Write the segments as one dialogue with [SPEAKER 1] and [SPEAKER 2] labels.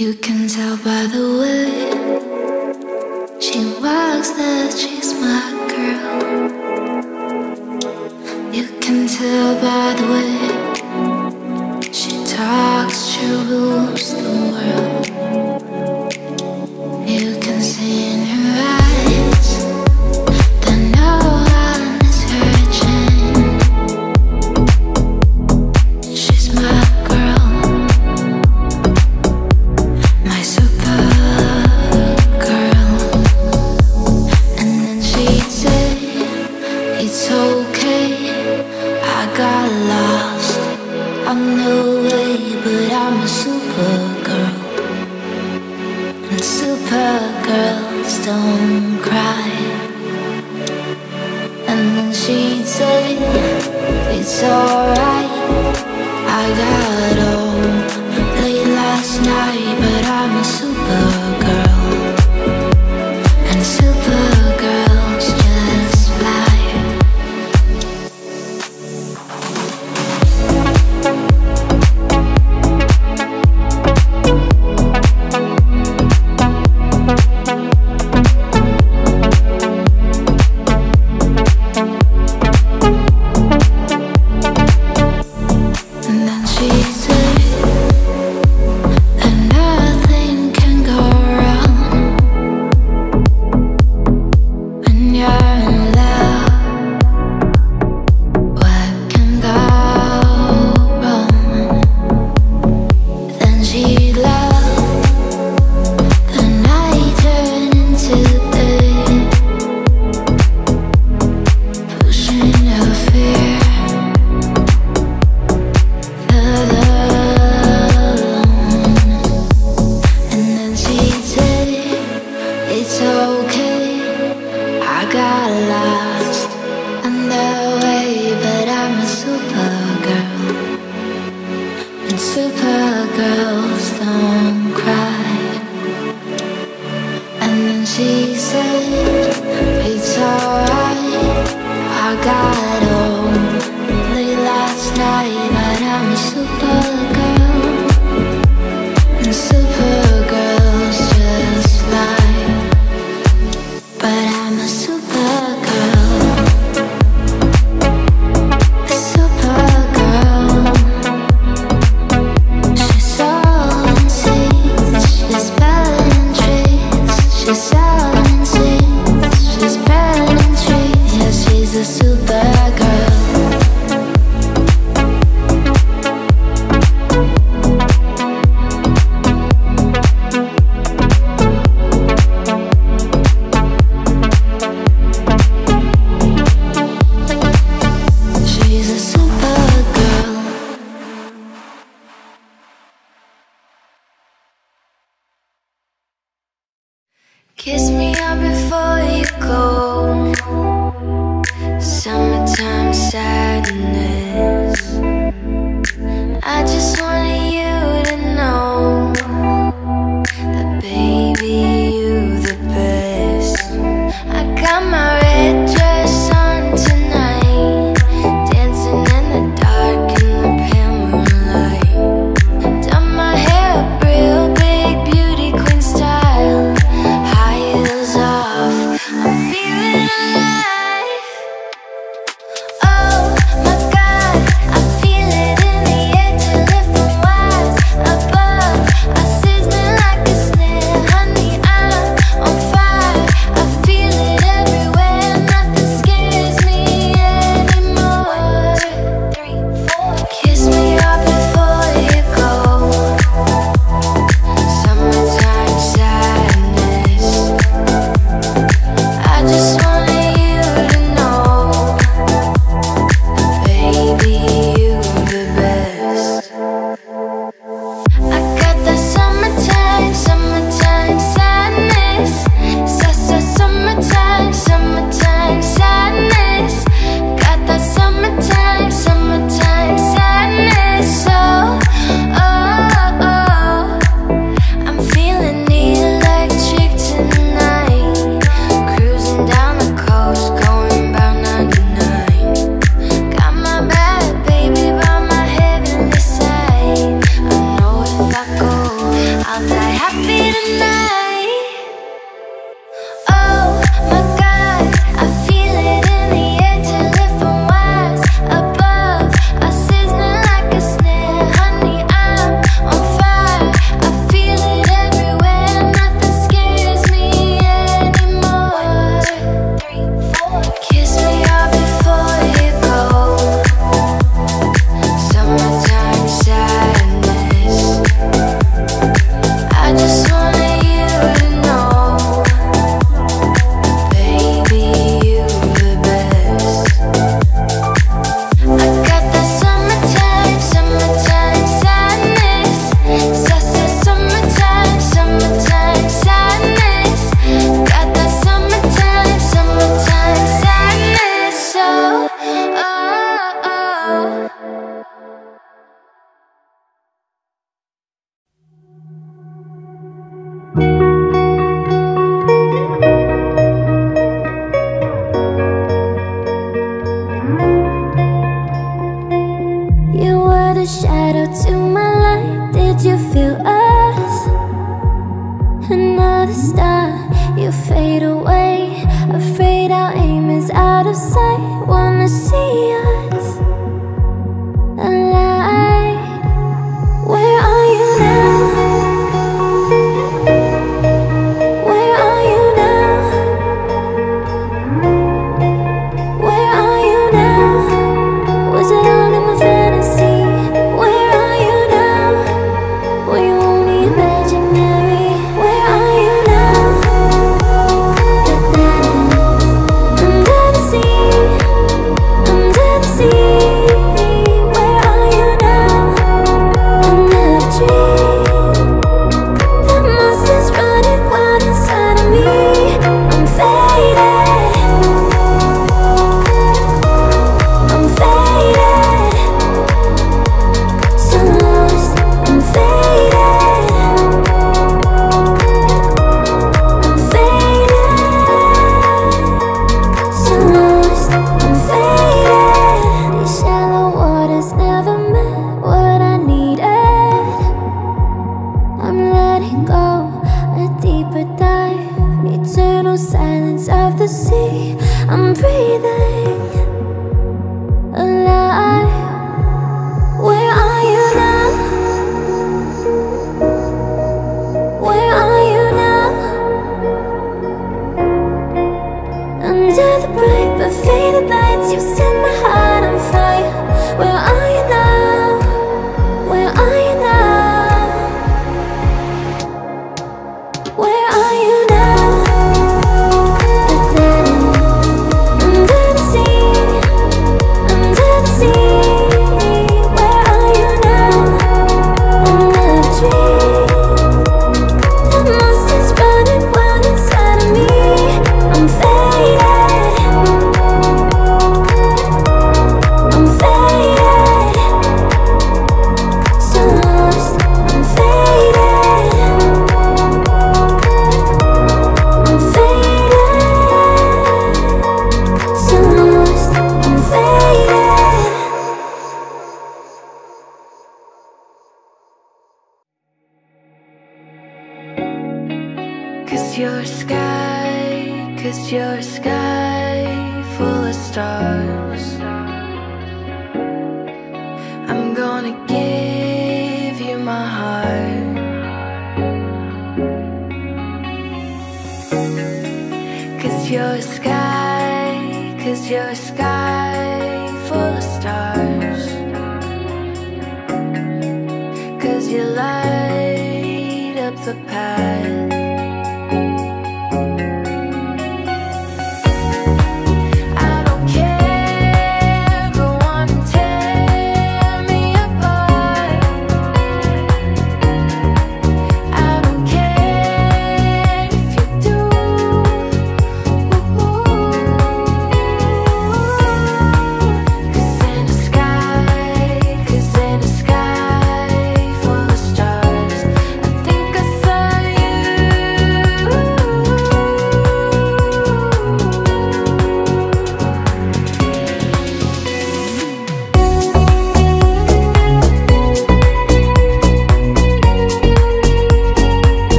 [SPEAKER 1] You can tell by the way she walks that she's my girl. You can tell by the way she talks, she rules the world. You can see in her eyes that no one is hurting. She's my girl, my super girl. And then she'd say, it's okay, I got lost on the way, but I'm a super girl. And super girls don't cry. And then she'd say, it's alright, I got home late last night, but I'm a super girl. And super girls just fly. And then she said that nothing can go wrong when you're in love. What can go wrong? Then she laughed, the night turned into day, pushing her fear further alone. And then she'd say, it's okay, I got lost on the way, but I'm a super girl. And super girls don't cry. And then she said, it's alright, I got home late last night, but I'm a super girl. And super girls just fly. But I'm a super girl, a super girl. She's sowing seeds, she's spelling trees. She's sowing seeds, she's spelling trees. Yeah, she's a super girl. She's a super girl. Kiss me up before you go. Summertime sadness. I just wanted you to know that baby, you the best. I got my red dress on tonight, dancing in the dark in the pale moonlight. Done my hair up real big, beauty queen style, high heels off, I'm feeling alive. Oh my God, I feel it in the air to lift the happy tonight. Oh my God, I feel it in the air till it from wires above. I sizzling like a snare, honey, I'm on fire. I feel it everywhere, nothing scares me anymore. 1, 2, 3, 4. Kiss me all before you go. Summertime sadness. I just wanted you to know, baby, you the best. I got that summertime sadness. Sassy summertime sadness. Got that summertime sadness. So, oh. You were the shadow to my light. Did you feel us? Another star, you fade away. Afraid our aim is out of sight. Wanna see us alive. Where are you now? Where are you now? Where are you now? Was it all in my fantasy? Where are you now? Were you only imaginary? Where are you now? Under the sea, under the sea. Where are you now? Under the tree. The monster's running wild inside of me. I'm faded. I'm faded. So lost. I'm faded. I'm faded. So lost. I'm faded. These shallow waters never met what I needed. I'm letting go, a deeper dive, eternal silence of the sea. I'm breathing alive. Where are you now? Where are you now? Under the bright but faded lights, you set my heart on fire. Where are you now? Where are you now? Where are you now? Under the sea, under the sea. Where are you now? Under the tree. The monster's running wild inside of me. I'm faded. I'm faded. So lost. I'm faded. I'm faded. So lost. I'm faded. 'Cause you're a sky, 'cause you're a sky full of stars. I'm gonna give you my heart. 'Cause you're a sky, 'cause you're a sky full of stars. 'Cause you light up the path. I don't care, go on and tear me apart. I don't care if you do. Cause in a sky full of stars, I think I saw you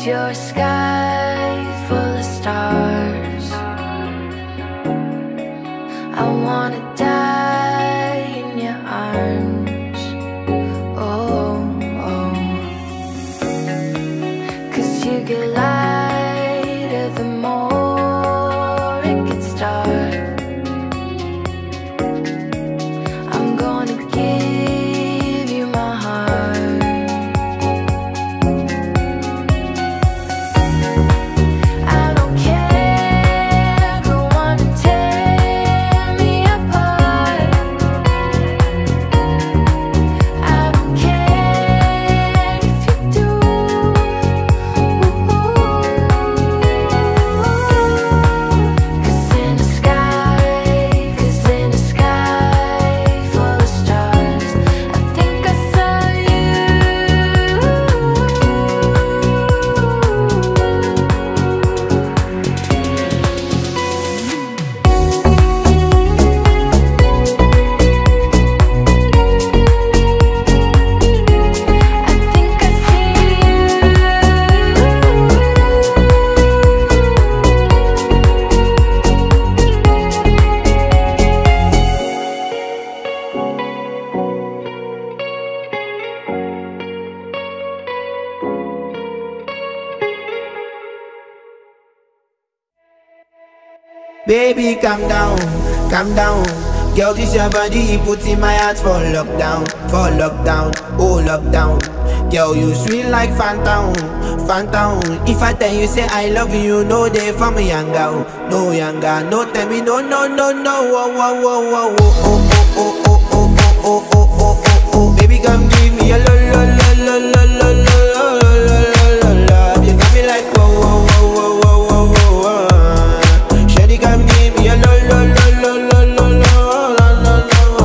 [SPEAKER 1] your sky full of stars? I wanna die in your arms. Oh, oh. 'Cause you get lighter the more it gets dark. I'm gonna give you my heart. I don't care, go on and tear me apart. I don't care if you do. 'Cause in the sky full of stars, I think I saw you. I think I see
[SPEAKER 2] Baby, calm down, calm down. Girl, this your body, put in my heart for lockdown, oh lockdown. Girl, you sweet like phantom, phantom. If I tell you say I love you, no day for me younger, no younger. No tell me no, no, no, no. Oh, oh, oh, oh, oh, oh, oh, oh, oh, oh, oh, oh, oh, oh. Baby, come give me a lo, lo, lo, lo, lo, lo, lo, lo, lo, lo, lo. You got me like whoa, whoa, whoa, whoa, whoa, whoa, whoa. Shawty, come give me a lo, lo, lo, lo, lo, lo, lo, lo, lo.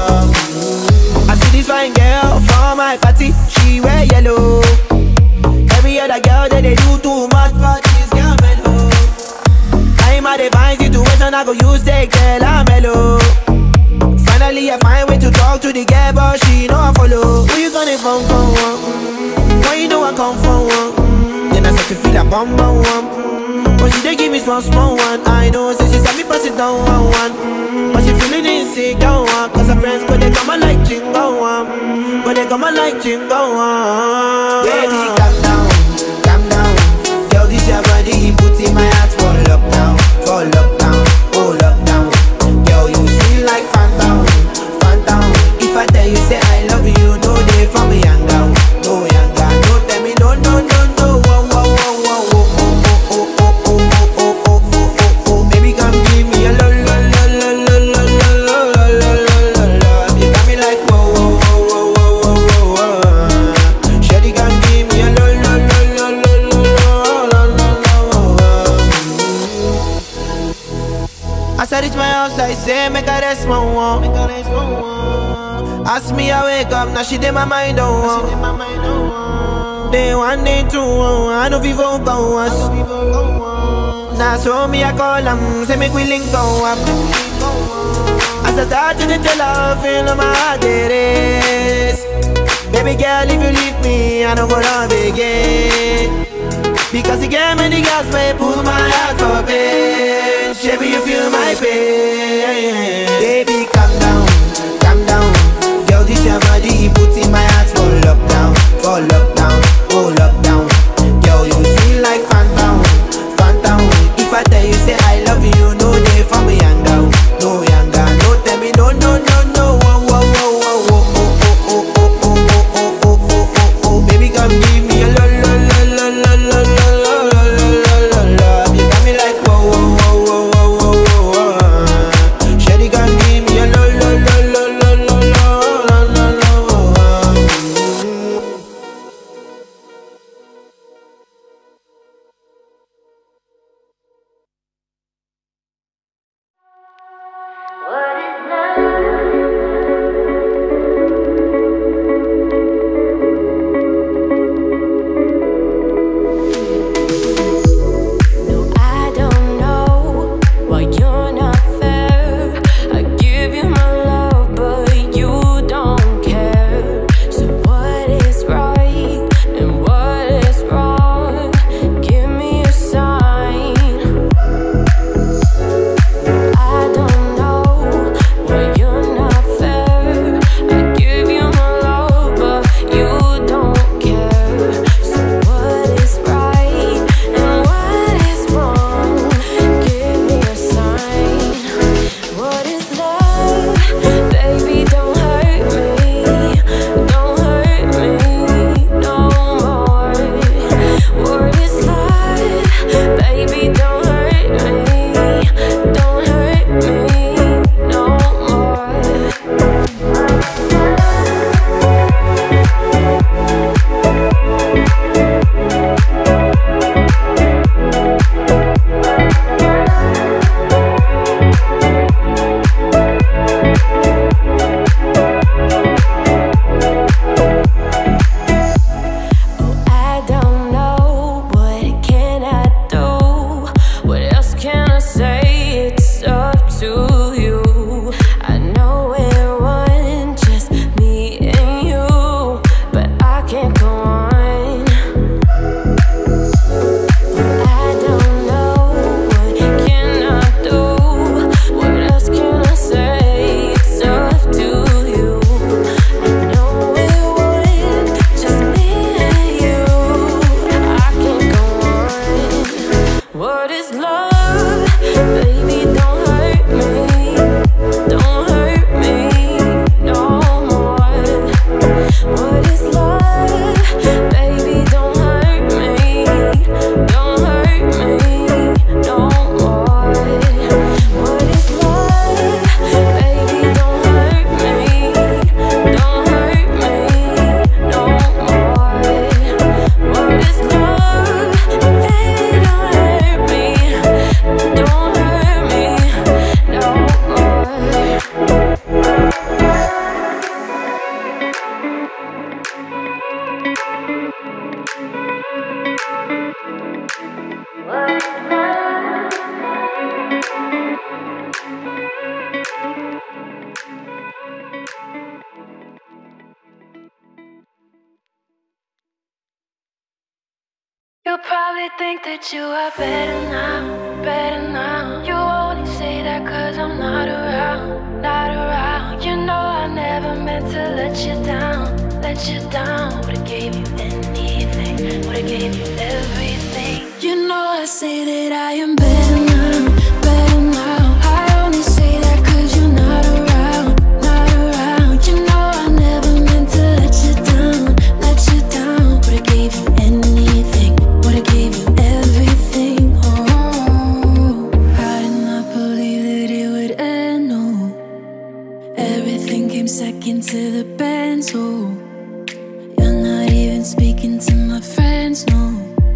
[SPEAKER 2] I see this fine girl for my party, she wear yellow. Every other girl that they do too much, but this girl mellow. I'm at a fine situation, I go use the girl, I'm mellow. Finally I find way to talk to the girl, but she know I follow. Who you gonna phone for? Why you know I come for one? Then I start to feel a bum bum one. But she dey give me small small one. I know, say she said me pass it down one one. But she feeling insecure one. 'Cause her friends go they come and like chingo one. But they come and like chingo one. Baby, calm down, calm down. Girl, this your body, put in my heart for lockdown, oh lockdown. Girl, you feel like phantom, phantom. If I tell you say I love you, no day for me younger, no younger. No tell me no, no, no, no. Whoa, whoa, whoa, whoa, whoa, oh, oh, oh, oh, oh, oh, oh, oh, oh. Baby, come give me a lo, lo, lo, lo, lo, lo, lo, lo, lo, lo, lo. You got me like whoa, whoa, whoa, whoa, whoa, whoa, whoa. Shawty, come give me a lo, lo, lo, lo, lo, lo, lo, lo, lo. As I reach my house, I say, make a rest, my one. Ask me, I wake up, now she did my mind, oh. Day one, day two, I know people go us. Now so me, I call them, say make we link go up. As I start to tell her, feel my heart it is. Baby girl, if you leave me, I don't go love again. Because you gave me the gas, may pull my heart for pain. Baby, you feel my pain. Baby, calm down, calm down. Girl, this your body, put in my heart for lockdown, oh lockdown. Girl, you feel like phantom, phantom. If I tell you say I love you, no day for me younger, no younger. No tell me no, no, no, no. Whoa, whoa, whoa, whoa, whoa, oh, oh, oh, oh, oh, oh, oh, oh, oh, oh. Baby, come give me a lo, lo, lo, lo, lo, lo, lo, lo, lo, lo, lo. You got me like whoa, whoa, whoa, whoa, whoa, whoa, whoa. Shawty, come give me a lo, lo, lo, lo, lo, lo, lo, lo, lo, lo.
[SPEAKER 3] You probably think that you are better now, better now. You only say that cause I'm not around, not around. You know I never meant to let you down, let you down. Would've gave you anything, would've gave you everything. You know I say that I am better now, better now. I only say that cause you're not around, not around. You know I never meant to let you down, let you down. Would've gave you anything, would've gave you everything. Oh, I did not believe that it would end, no. Everything came second to the band, so you're not even speaking to my friends, no.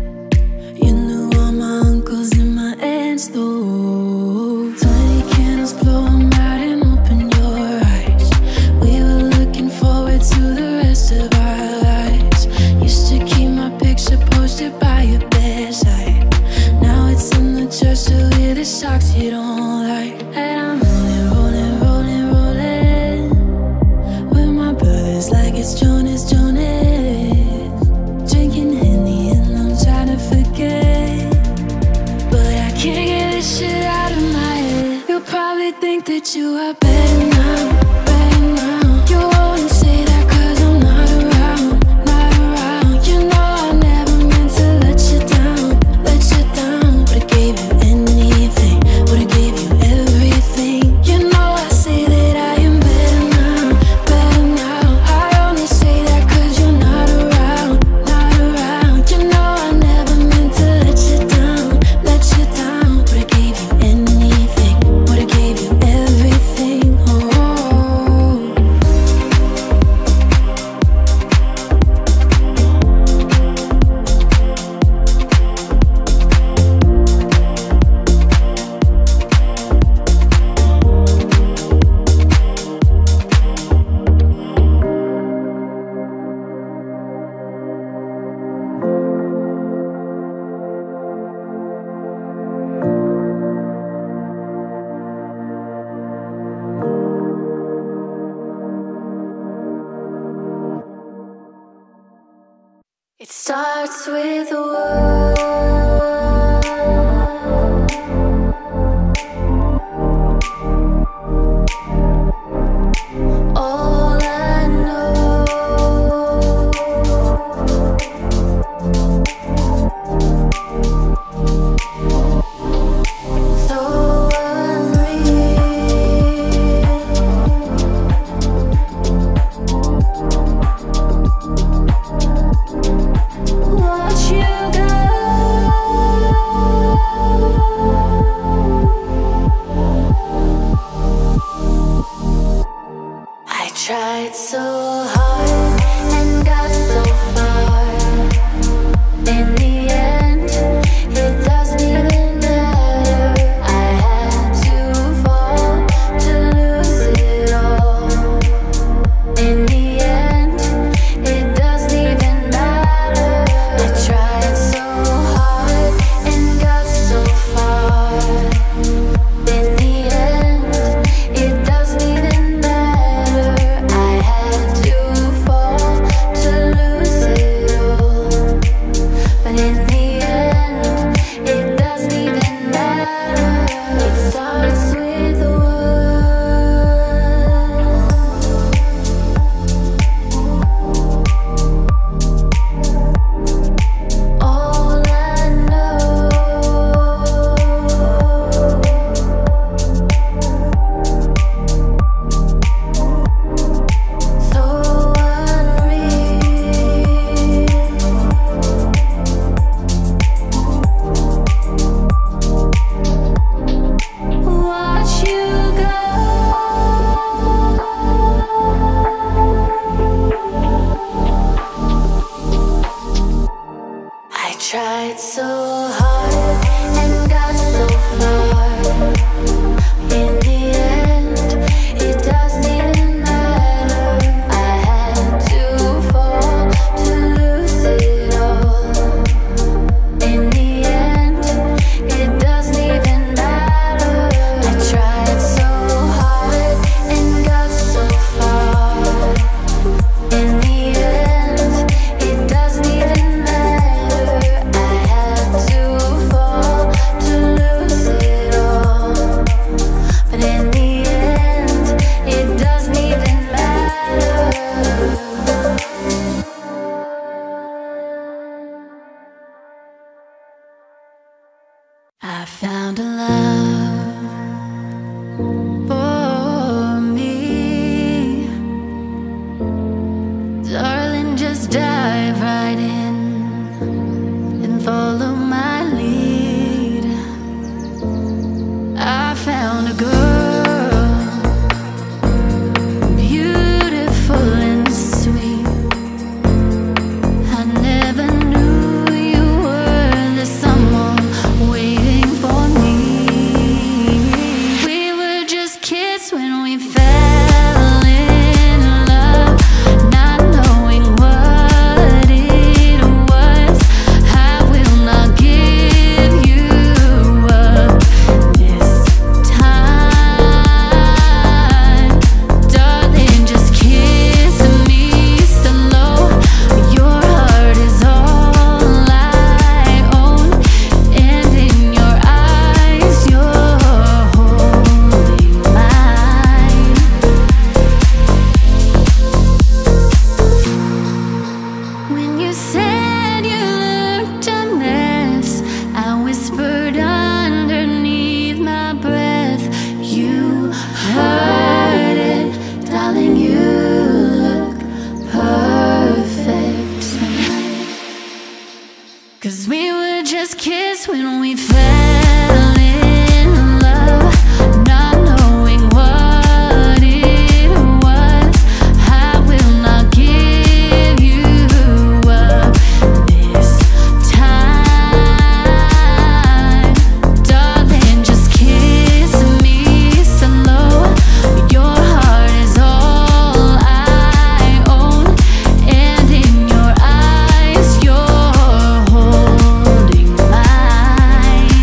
[SPEAKER 3] You knew all my uncles and my aunts, though. 20 candles, blow 'em out and open your eyes. We were looking forward to the rest of our lives. Used to keep my picture posted by your bedside. Now it's in the dresser with the socks you don't like. And I'm rolling, rolling, rolling, rolling with my brothers like it's Jonas, Jonas. Drinking Henny and I'm trying to forget, but I can't get this shit out of my head. You probably think that you are better now, better now. You only say that cause I'm not around, not around. You know I never meant to let you down, let you down. Would've gave you anything, would've gave you everything. You know I say that I am better now, better now. I only say that cause you're not around, not around. You know I never meant to let you down, let you down. Would've gave you anything, would've gave you everything. Oh, it starts with a word. All I know, so unreal. Watch you go. I tried so hard and got so far. In the end, it doesn't even matter. I had to fall to lose it all. In the end, it doesn't even matter. I tried so hard and got so far. In the end, it doesn't even matter. I had to fall to lose it all. But in the end, it doesn't even matter. It starts with a word. All I know, so unreal. Watch you go. I tried so hard and got so far. In the end, it doesn't even matter. I had to fall to lose it all. In I found a love for me. Darling, just dive right in and follow my lead. I found a girl, beautiful and sweet. I never knew you were the someone waiting for me. We were just kids when we fell in love, not knowing what it was. I will not give you up this time. Darling, just kiss me slow. Your heart is all I own, and in your eyes you're holding mine. When you said you looked a mess, I whispered underneath my breath. You heard it, darling, you look perfect tonight. 'Cause we were just kids when we fell in love, not knowing what it was. I will not give you up this time. Darling, just kiss me slow. Your heart is all I own, and in your eyes you're holding mine.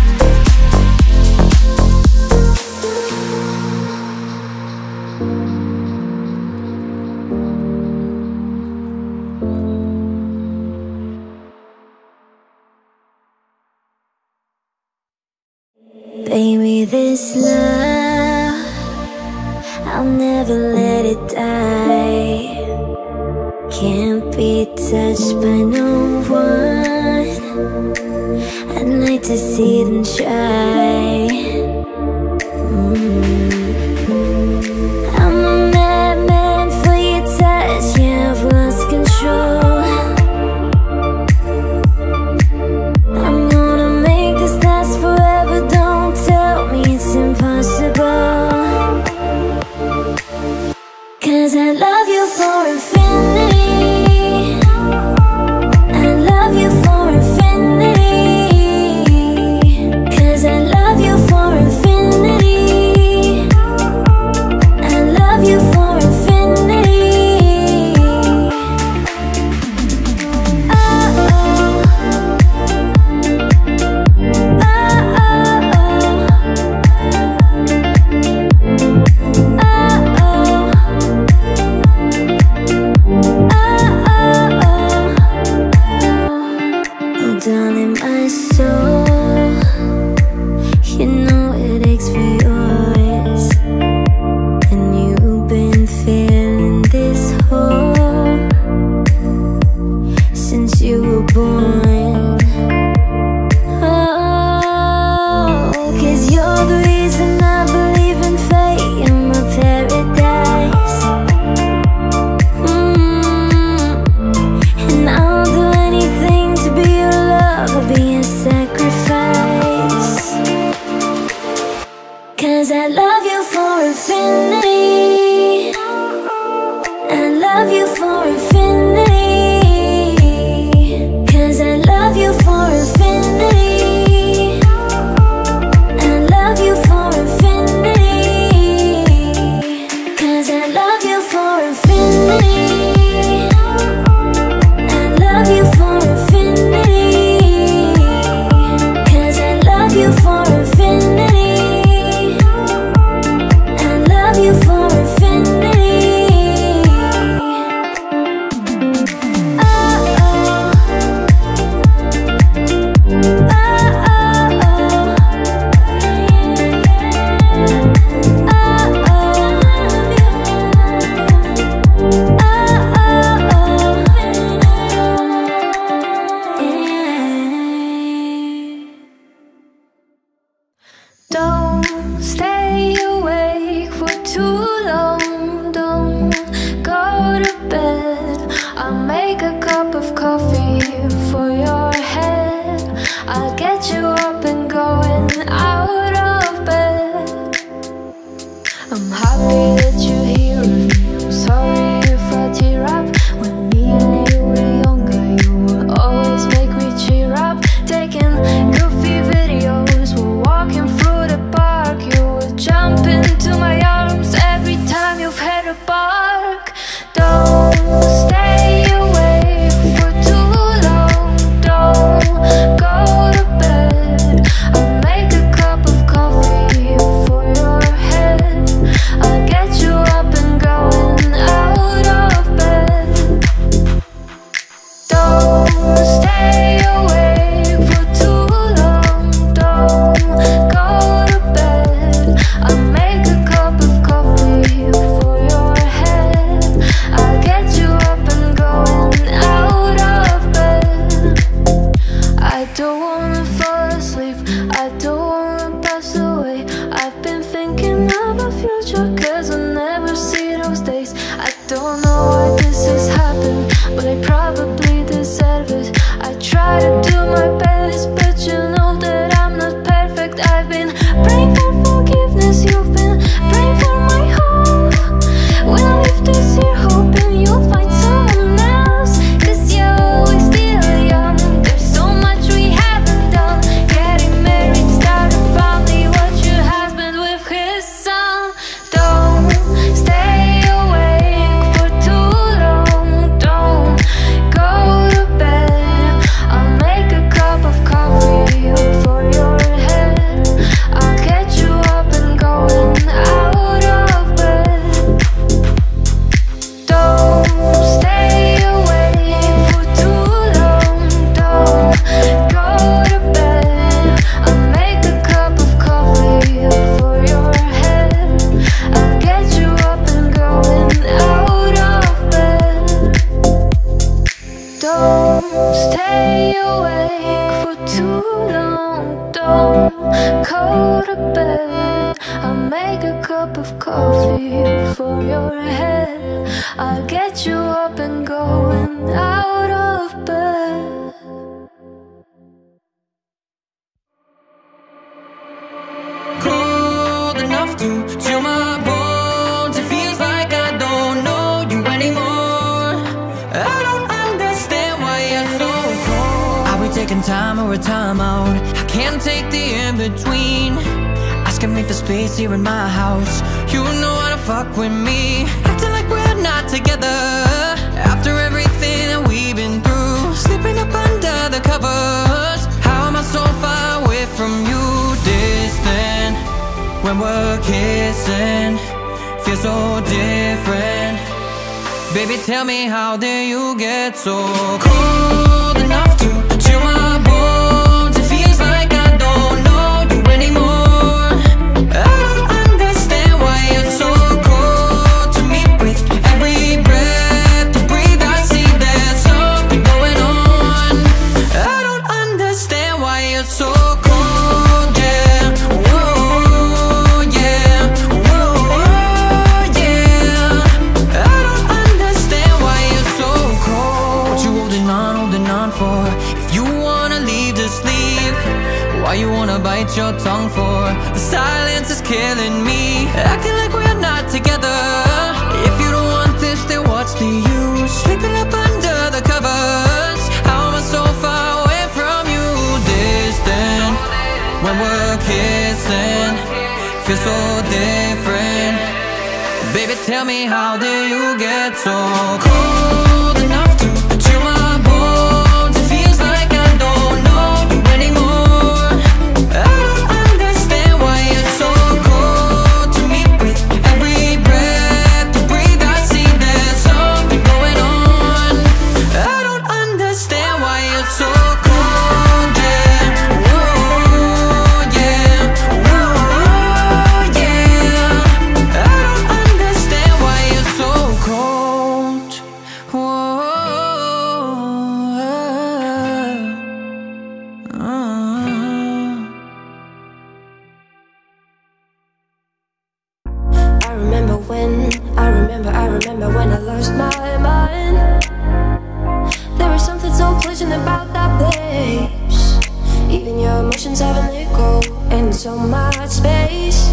[SPEAKER 1] Baby, this love, I'll never let it die. Can't be touched by no one. I'd like to see them try. I'm a madman for your touch, yeah, I've lost control. I'm gonna make this last forever, don't tell me it's impossible. 'Cause I love you for infinity. I love you for infinity. 'Cause I love you for infinity. I love you for infinity. Oh, oh. Darling, my soul, you know it aches for yours, and you've been feeling this hole since you were born. Oh, 'cause you're the reason I believe in fate, you're my paradise. And I'll do anything to be your love, I'll be a sacrifice. 'Cause I love you for infinity. I love you for infinity. 'Cause I love you for infinity. I love you for infinity. 'Cause I love you for infinity. I love you for infinity. 'Cause I love you for infinity. I love you for infinity.
[SPEAKER 3] stay awake for too long. Don't go to bed. I'll make a cup of coffee for your head. I'll get you up and going out of bed. I'm happy that you're here with me. I'm sorry if I tear up. When me and you were younger, you would always make me cheer up. Taking goofy videos, we're walking through the park. You would jump into my arms every time you've had a bark. Don't stay awake for too long. Don't go to bed. I'll make a cup of coffee for your head. I'll get you up and going out of bed. Don't stay awake for too long. Don't go to bed. I'll make a cup of coffee for your head. I'll get you up and going out of bed. I don't wanna fall asleep, I don't wanna pass away. I've been thinking of a future, cause I'll never see those days. I don't know why this has happened, but I probably deserve it. I try to do my best, but you know that I'm not perfect. I've been praying for forgiveness, you've been praying for my hope. When I leave this here, hoping you'll find someone else, cause you're still young. There's so much we haven't done. Getting married, start a family, watch your husband with his son. Don't stay awake for too long. Don't go to bed. I'll make a cup of coffee for your head. I'll get you up and going out of bed. Don't stay awake for too long. Don't go to bed. I'll make a cup of coffee for your head. I'll get you up and going out of bed. Don't stay awake for too long. Don't go to bed. I'll make a cup of coffee for your head. I'll get you up and going out of bed.
[SPEAKER 4] Cold enough to chill my bones. It feels like I don't know you anymore. I don't understand why you're so cold. Are we taking time or a timeout? I can't take the in-between. Asking me for space here in my house. You know how to fuck with me. Acting like we're not together. After everything that we've been through, slipping up under the covers. How am I so far away from you? Distant when we're kissing, feel so different. Baby, tell me, how did you get so cold enough to chill my bones? It feels like I don't know you anymore. I don't understand why you're so cold to me. With every breath you breathe, I see there's something going on. I don't understand why you're so cold, yeah. Whoa, yeah. Whoa, yeah. I don't understand why you're so cold. What you holding on for? If you wanna leave, just leave. Why you wanna bite your tongue for? The silence is killing me. Acting like we're not together. If you don't want this, then what's the use? Sleeping up under the covers. How am I so far away from you? Distant when we're kissing, feel so different. Baby, tell me, how did you get so cold enough to chill my bones? It feels like I don't know you anymore. I don't understand why you're so cold to me. With every breath you breathe, I see there's something going on. I don't understand why you're so cold, yeah. Whoa, yeah. Whoa, yeah. I don't understand why you're so cold. Whoa.
[SPEAKER 5] lost my mind. There was something so pleasant about that place. Even your emotions have an echo in so much space.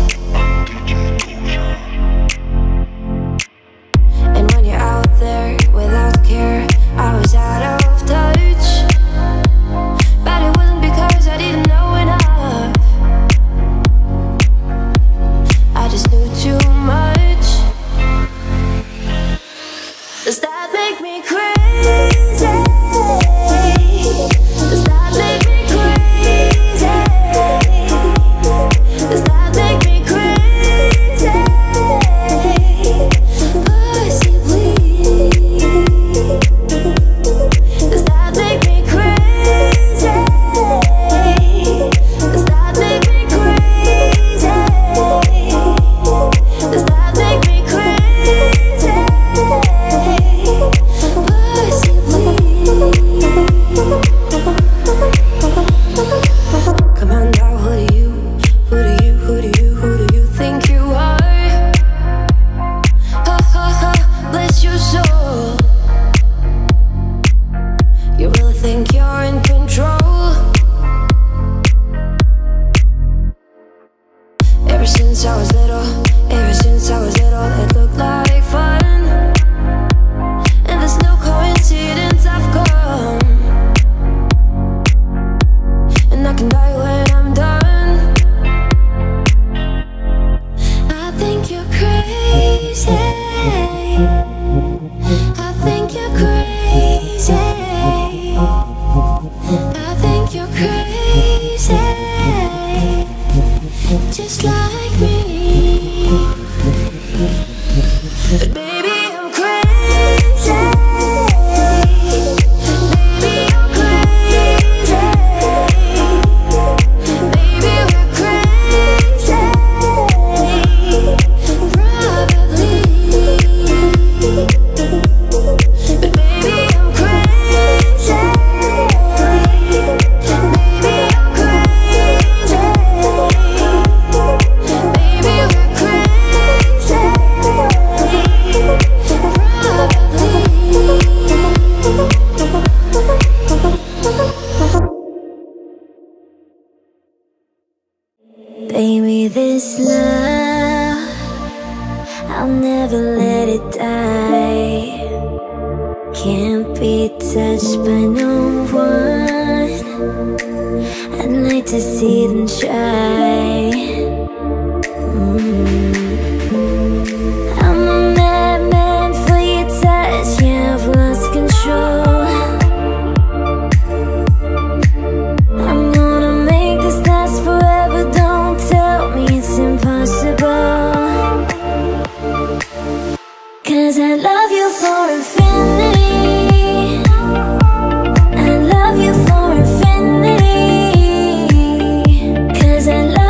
[SPEAKER 5] And when you're out there without care, I was out of touch. But it wasn't because I didn't know enough. I just knew too much. Does that make me crazy? Does that make me crazy? Does that make me crazy? Possibly. Does that make me crazy? Does that make me crazy? Does that make me crazy? Come on now, who do you think you are? Ha ha ha, bless your soul. You really think you're in control? Ever since I was little, it looked like fun. And there's no coincidence I've come. And I can die when I'm done. I think you're crazy. I think you're crazy. I think you're crazy. Just like me. But baby, I'm crazy. Baby, I'm crazy. Baby, we're crazy. Probably. But baby, I'm crazy. Baby, I'm crazy. Baby, we're crazy. Baby, this love, I'll never let it die. Can't be touched by no one. I'd like to see them try. I'm a madman for your touch. Yeah, I've lost control. I'm gonna make this last forever. Don't tell me it's impossible. 'Cause I love you for infinity. I love you for infinity. 'Cause I love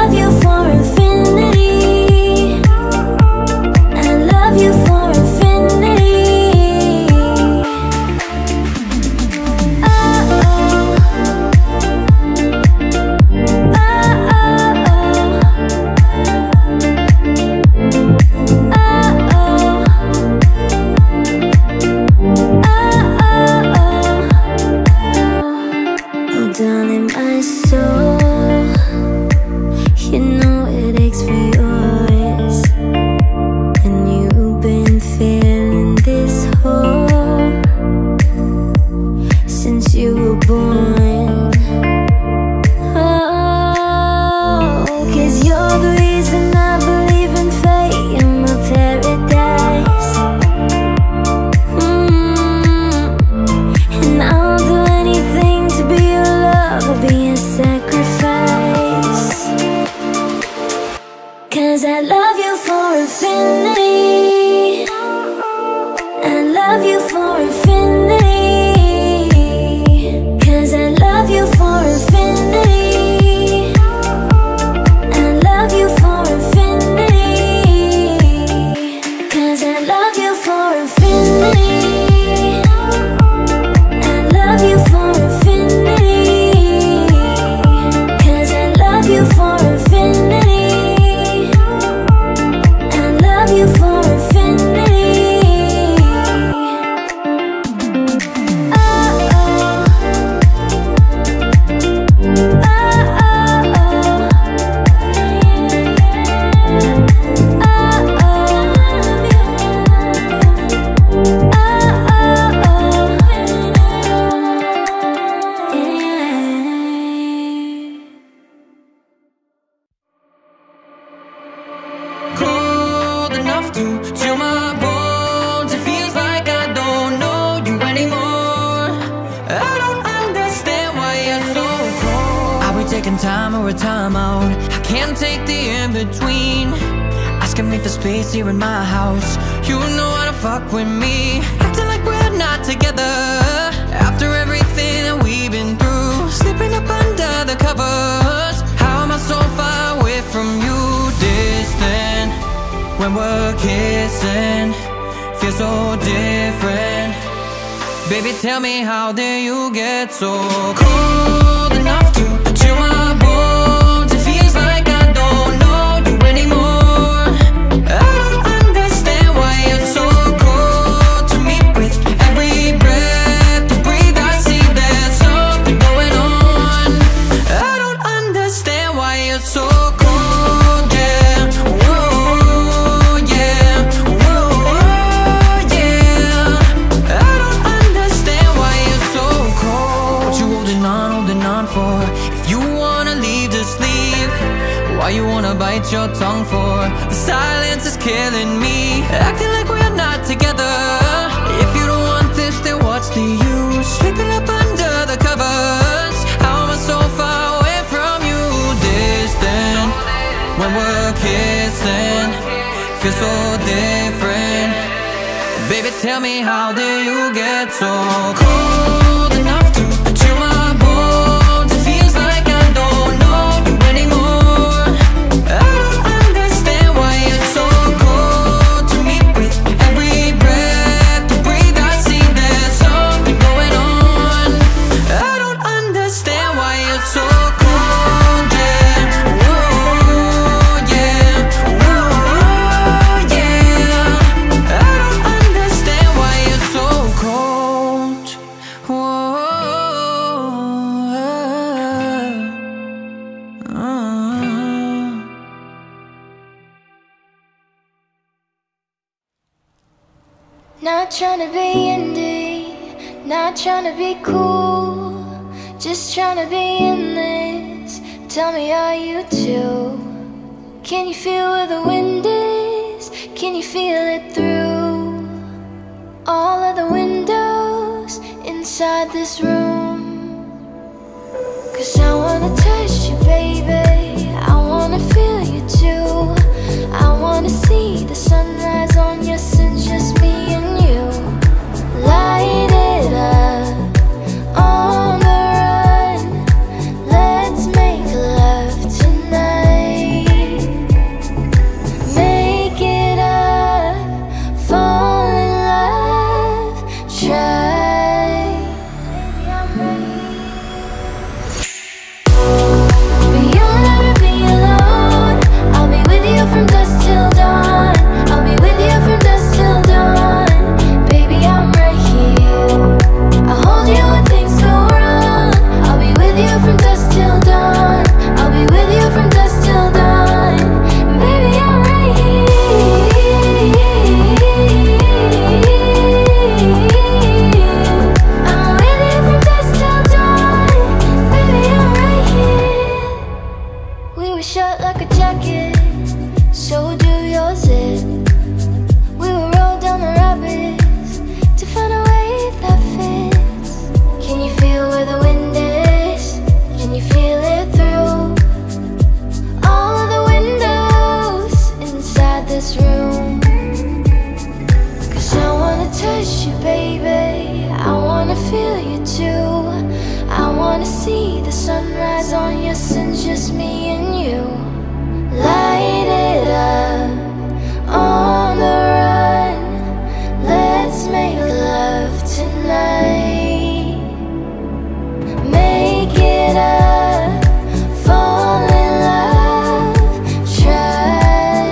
[SPEAKER 4] enough to chill my bones. It feels like I don't know you anymore. I don't understand why you're so cold. Are we taking time or a time out? I can't take the in-between. Asking me for space here in my house. You know how to fuck with me. Acting like we're not together after everything that we've been through. Slipping up under the covers. How am I so far away from you? Distant when we're kissing, feel so different. Baby, tell me, how did you get so cold enough to chill my bones? It feels like I don't know you anymore. I don't understand why you're so cold to me. With every breath you breathe, I see there's something going on. I don't understand why you're so cold, yeah. Whoa, yeah. Whoa, yeah. I don't understand why you're so cold. What you holding on for? If you wanna leave, just leave. Why you wanna bite your tongue for? The silence is killing me. Acting like we're not together. If you don't want this, then what's the use? Slipping up under the covers. How am I so far away from you? Distant when we're kissing, feel so different. Baby, tell me, how did you get so cold enough to chill my bones? It feels like I don't know you anymore. I don't understand why you're so cold to me. With every breath you breathe, I see there's something going on. I don't understand why you're so cold, yeah. Whoa, yeah. Whoa, yeah. I don't understand why you're so cold. Whoa.
[SPEAKER 1] Not trying to be indie, not trying to be cool, just trying to be in this. Tell me, are you too? Can you feel where the wind is? Can you feel it through all of the windows inside this room? 'Cause I wanna touch you, baby, I wanna feel you too. I wanna see the sunrise on your sins, just me and you. Light it up on the run. Let's make love tonight. Make it up, fall in love, try. Baby, I'm ready. But you'll never be alone. I'll be with you from dusk till dawn. I'll be with you from dusk till dawn. Baby, I'm right here. I'll hold you when things go wrong. I'll be with you from dusk till dawn. I'll be with you from dusk till dawn. Baby, I'm right here. I'm with you from dusk till dawn. Baby, I'm right here. We were shut like a jacket, so do yours it. We will roll down the rapids to find a way that fits. Can you feel where the wind is? Can you feel it through all of the windows inside this room? 'Cause I wanna touch you, baby, I wanna feel you too. I wanna see the sunrise on your sins, just me and you. Light it up on the run. Let's make love tonight. Make it up, fall in love, try.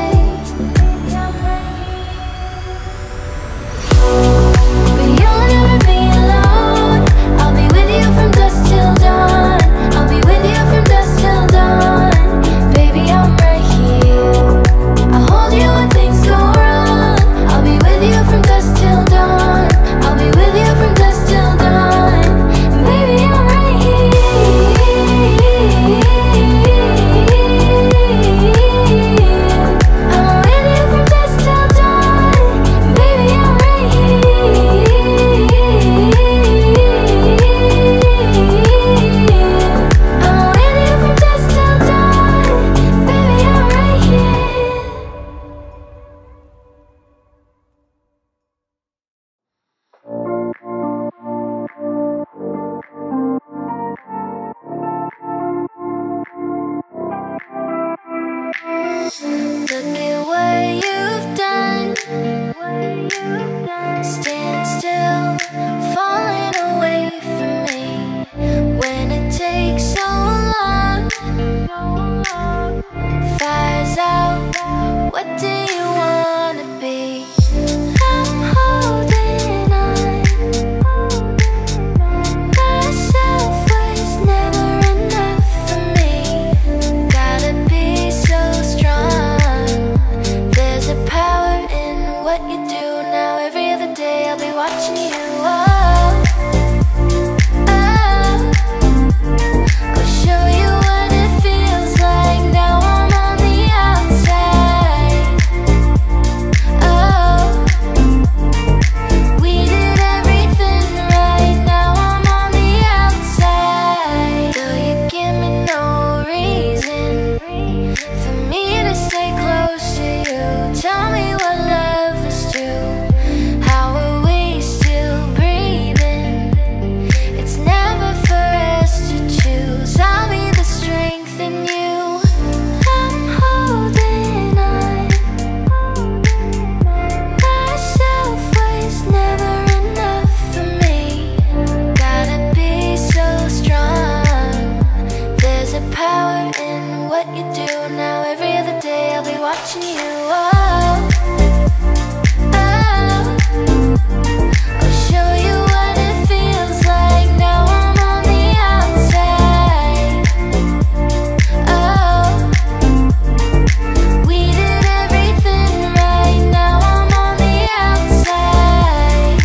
[SPEAKER 1] But you'll never be alone. I'll be with you from dusk till dawn. I'll be with you from dusk till dawn. power in what you do. Now every other day I'll be watching you. Oh, oh. I'll show you what it feels like. Now I'm on the outside. Oh, we did everything right. Now I'm on the outside.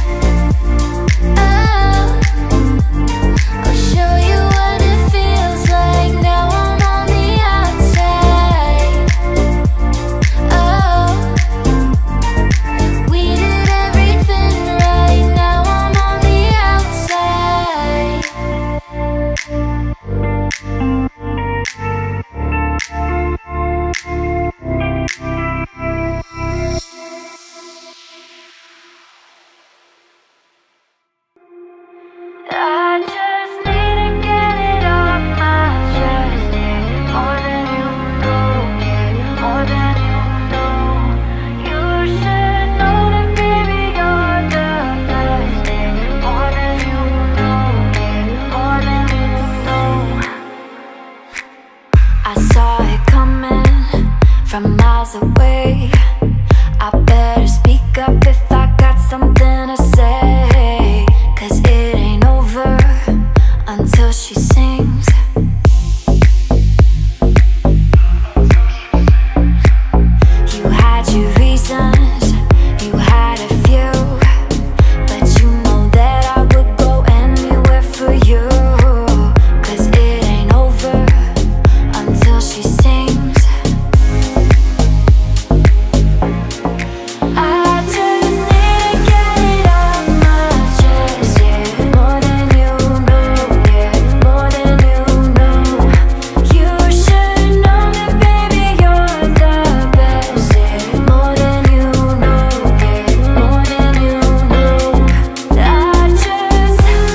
[SPEAKER 1] Oh, I'll show you what it feels like. Now I'm on the outside. Oh, we did everything right. Now I'm on the outside. I just need to get it off my chest, yeah. More than you know, yeah. More than you know. You should know that, baby, you're the best, yeah. More than you know, yeah. More than you know. I saw it coming from miles away. I better speak up if I got something to say, 'cause it ain't over until she sings. You had your reasons, you had a few, but you know that I would go anywhere for you, 'cause it ain't over until she sings. I just need to get it off my chest, yeah. More than you know, yeah. More than you know. You should know that, baby, you're the best, yeah. More than you know, yeah. More than you know. I just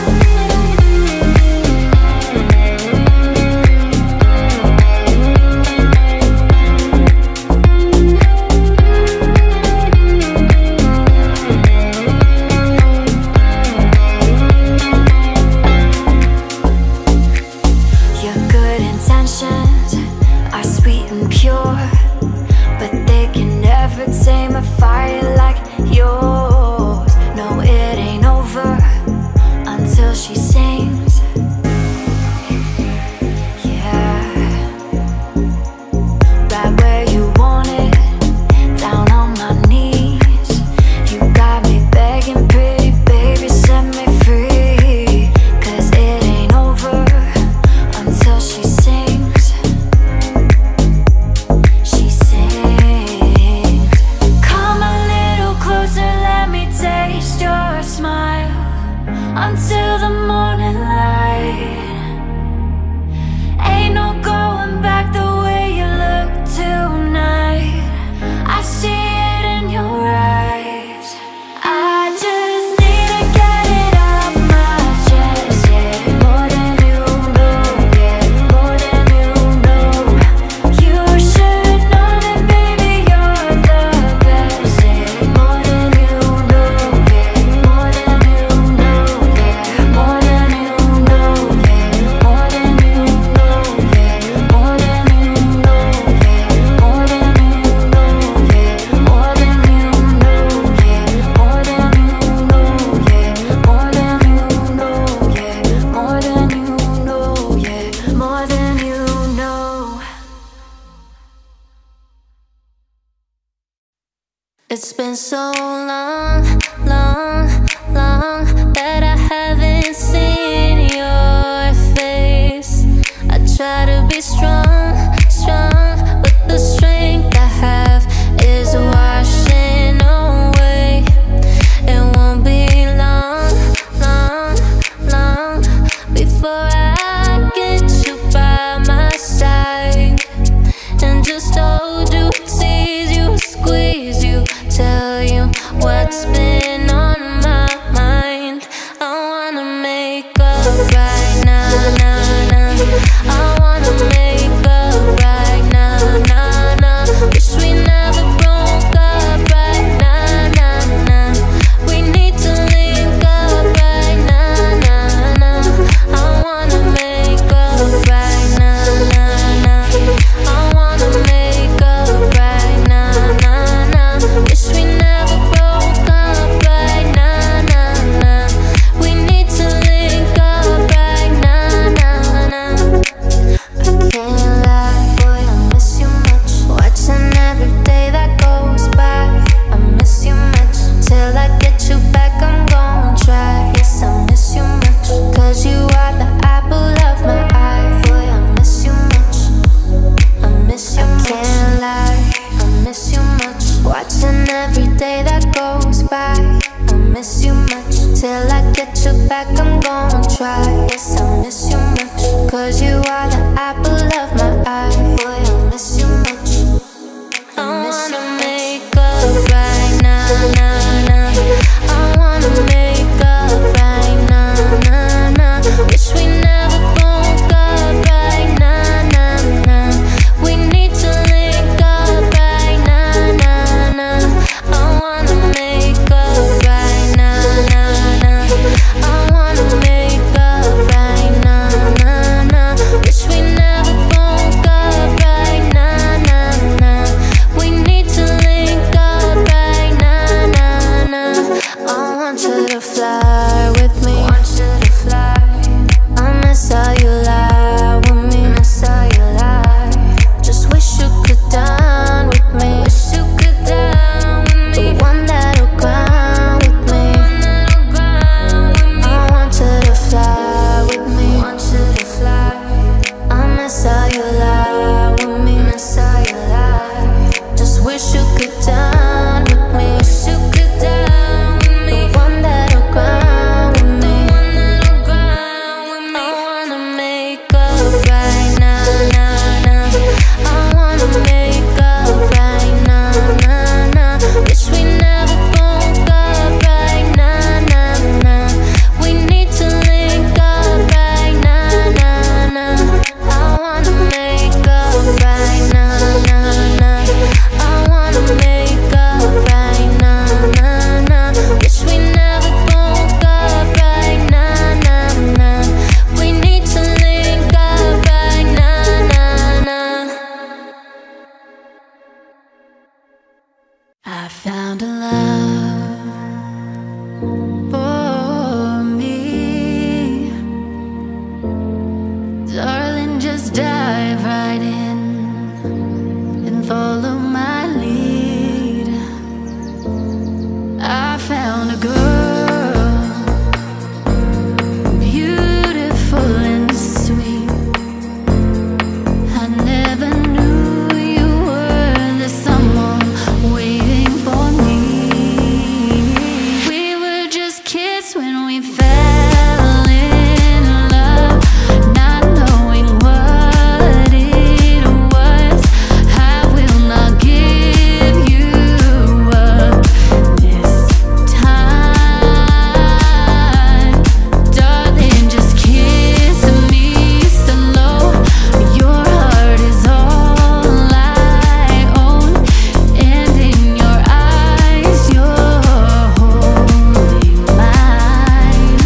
[SPEAKER 1] your good intentions are sweet and pure, but they can never tame a fire like yours. No, it ain't over until she sings. Yeah, right where you want it, down on my knees. You got me begging, pretty baby, set me free, 'cause it ain't over until she sings. She sings. Come a little closer, let me taste your smile until the morning light. Ain't no going back the way you look tonight. I see it in your eyes. I just need to get it off my chest, yeah. More than you know, yeah. More than you know. You should know that, baby, you're the best, yeah. More than you know, yeah. More than you know, yeah. More than you know, yeah. More than you know, yeah. More than you know, yeah. More than you know, yeah. More than you know, yeah. More than you know, yeah. More than you know, yeah. More than you know, yeah. More than you know. It's been so long, long, long that I haven't seen your face. I try to be strong, strong, but the strength I have is washing away. It won't be long, long, long before I get you by my side and just hold you, tease you, squeeze you, tell you what's been on my mind. I wanna make up right now, now, now. I wanna make
[SPEAKER 5] goodbye. Yes, I miss you much, 'cause you are the apple of my eye. Boy, I miss you much. I wanna make up right now, nah, nah. I wanna make up right now, nah, nah. Wish we never broke up right now, nah, nah. We need to link up right now, nah, nah. I wanna make up right now, nah, nah. I wanna make up right now, nah, nah. Wish we never broke up right now, nah, nah. We need to link up right now, nah, nah. I want you to fly with me. Want you to fly. I miss how you lie with me. Miss how you lie. Just wish you could dine with me. Wish you could dine with me. The one that'll grind with me. I want you to fly with me. Want you to fly. I miss how you lie with me. Miss how you lie. Just wish you could dine with me. Wish you could dine with me. The one that'll grind with me. I wanna make up right now, nah, nah. I wanna make up right now, nah, nah. Wish we never broke up right now, nah, nah. We need to link up right now, nah, nah. I wanna make up right now, nah, nah. I wanna make up right now, nah, nah. Wish we never broke up right now, nah, nah. We need to link up right now, nah, nah. I found a love for me. Darling, just dive right in and follow my lead. I found a girl, beautiful and sweet. I never knew you were the someone waiting for me. We were just kids when we fell in love, not knowing what it was. I will not give you up this time. Darling, just kiss me slow. Your heart is all I own, and in your eyes you're holding mine.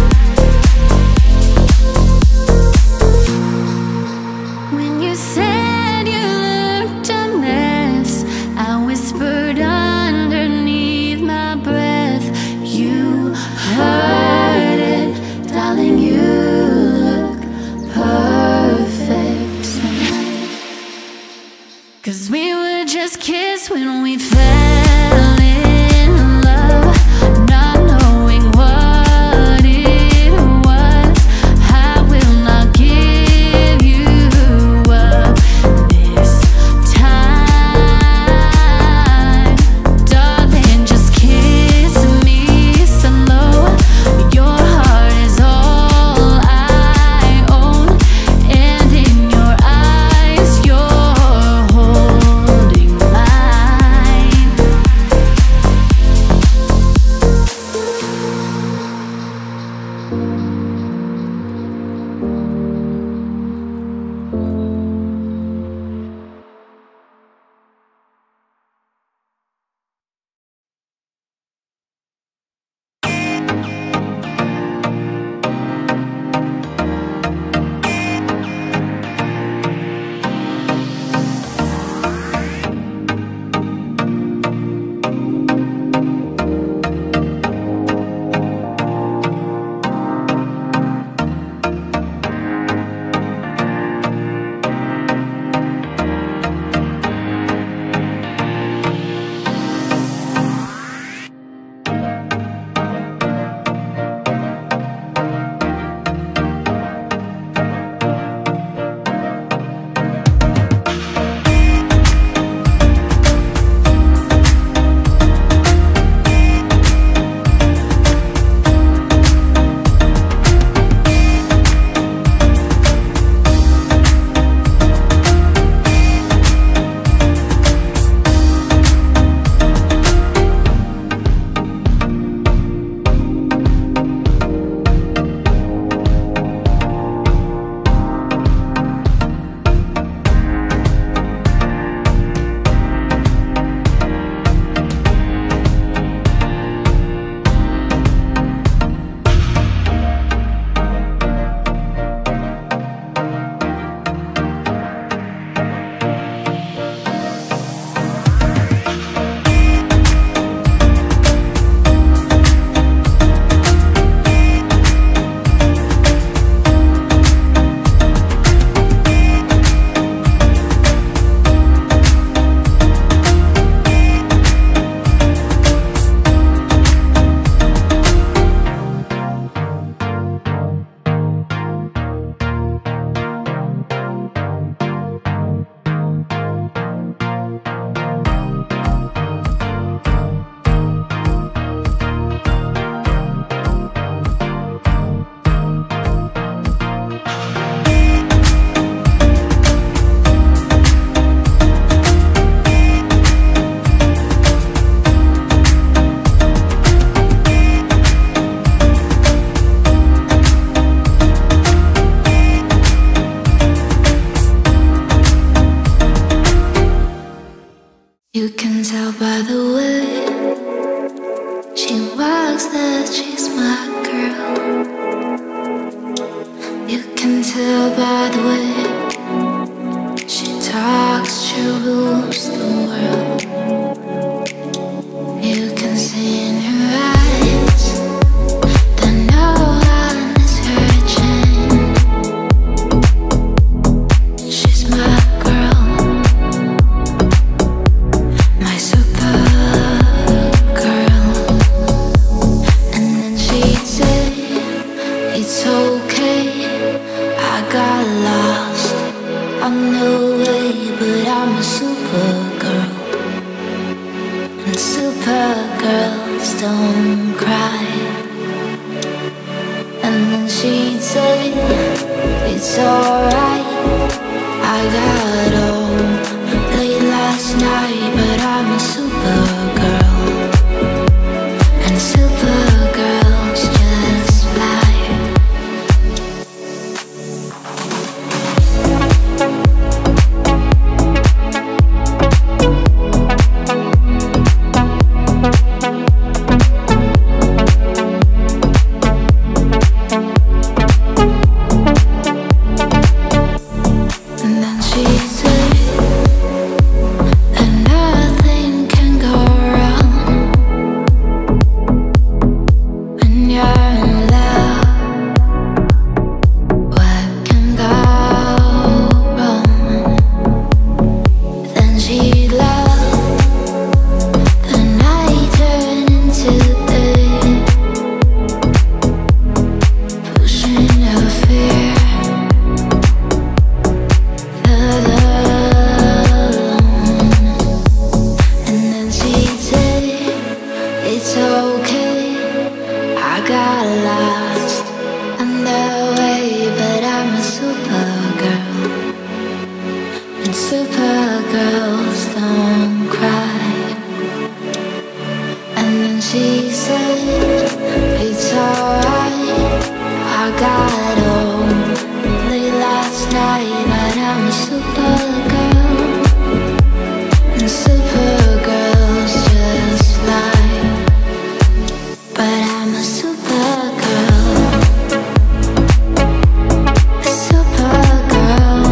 [SPEAKER 5] When you said you looked a mess, I whispered underneath my breath. You heard it, darling, you look perfect tonight. 'Cause we were just kids when we fell in love, not knowing what it was. I will not give you up this time. Darling, just kiss me slow. Your heart is all I own, and in your eyes you're holding mine. You can tell by the way she walks that she's my girl. You can tell by the way she talks, she rules the world. You can see in her eyes that no one is hurting. She's my girl, my super girl. And then she'd say, it's okay, I got lost on the way, but I'm a super girl. And super girls don't cry. And then she'd say, it's alright, I got home late last night, but I'm a super girl. And super girls just fly. And then she'd say that nothing can go wrong when you're in love. What can go wrong? Then she'd love the night turn into day, pushing her fear further alone. And then she'd say, it's okay, I got lost on the way, but I'm a super girl. And super girls don't cry. And then she said, it's alright, I got home late last night, but I'm a super girl. And super girls just fly. But I'm a super girl. A super girl.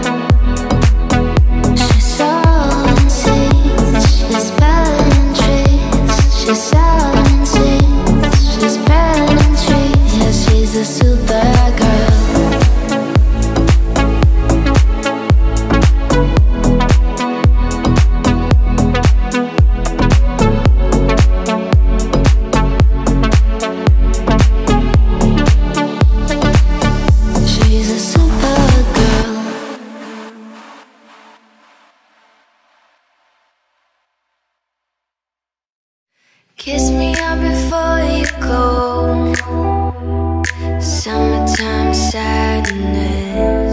[SPEAKER 5] She's sowing seeds, she's spelling trees. She's sowing seeds, she's spelling trees. Yeah, she's a super girl. She's a super girl. Kiss me up before you go. Summertime sadness.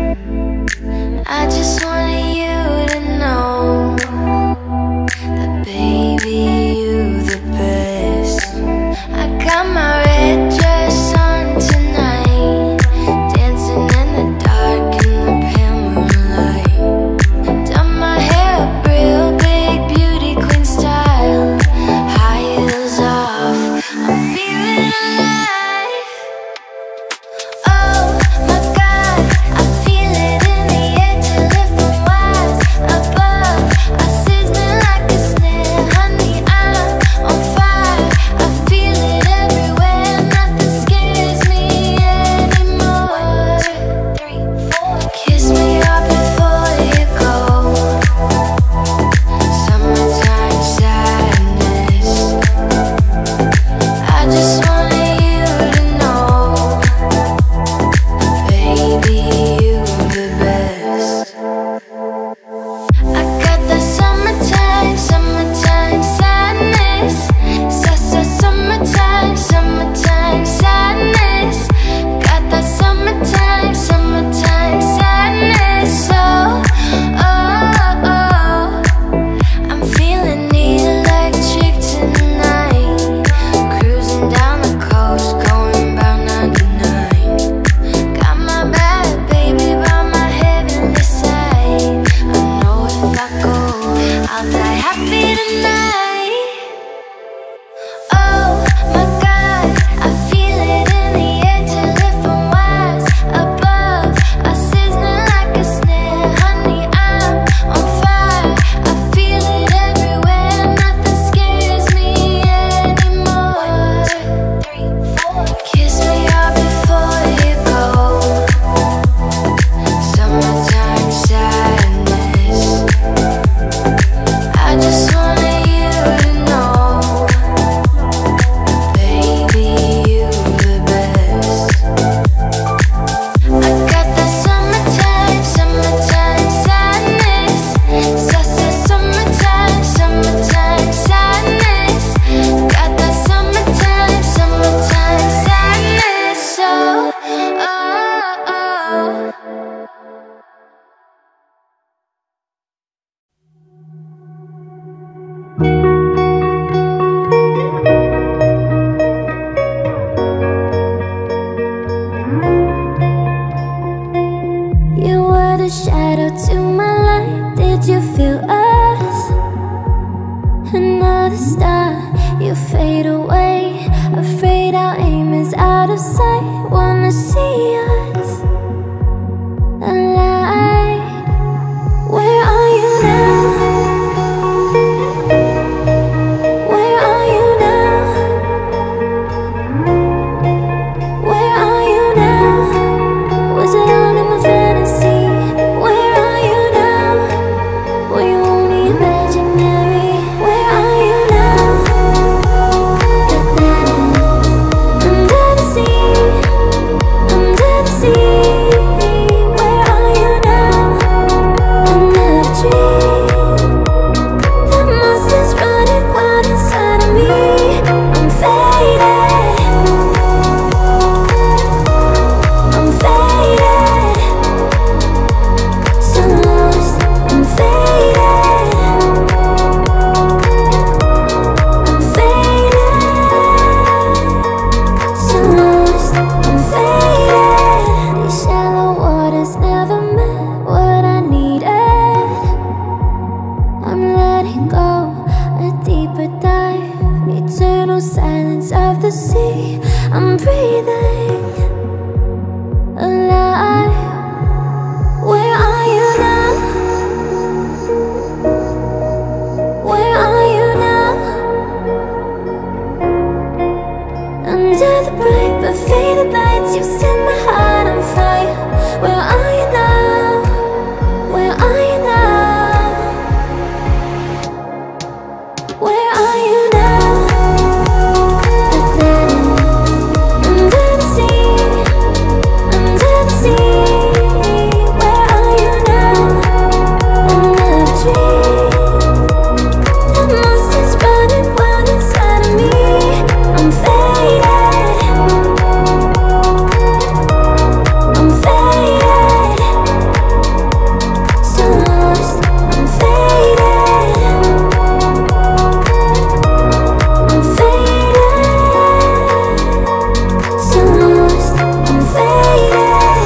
[SPEAKER 5] I just wanted you to know that baby, you the best. I got my red dress on tonight, dancing in the dark in the pale moonlight. Done my hair up real big, beauty queen style, high heels off, I'm feeling alive. Oh my God, I feel it in the air to live for
[SPEAKER 1] tonight. Oh my God, I feel it in the air till it from wires above. I sizzling like a snare, honey, I'm on fire. I feel it everywhere, nothing scares me anymore. 1, 2, 3, 4. Kiss me out before you go. Summertime sadness. I just wanted you to know, baby, you the best. I got that summertime sadness. Summertime sadness. Got that summertime sadness. So, oh. You were the shadow to my light. Did you feel us? Another star, you fade away. Afraid our aim is out of sight. Wanna see us alive. Where are you now? Where are you now? Where are you now? Was it all in my fantasy? Where are you now? Were you only imaginary? Where are you now? Under the sea, under the sea. Where are you now? Under the tree. The monsters running wild inside of me. I'm faded. I'm faded. So lost. I'm faded. I'm faded. So lost. I'm faded. These shallow waters never met what I needed. I'm letting go, a deeper dive, eternal silence of the sea. I'm breathing alive. Where are you now? Where are you now? Under the bright but faded lights, you set my heart on fire. Where are you now? Where are you now? Where are you now? Under the sea, under the sea. Where are you now? Under the tree. The monsters running wild inside of me. I'm faded. I'm faded. So lost. I'm faded. I'm faded. So lost. I'm faded.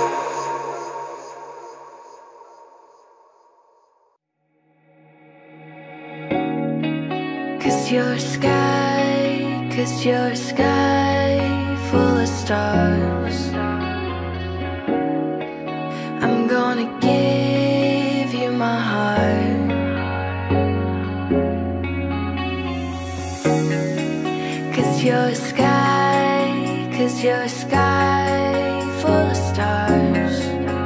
[SPEAKER 1] Cause you're a sky full of stars. I'm gonna give you my heart. Cause you're a sky full of stars.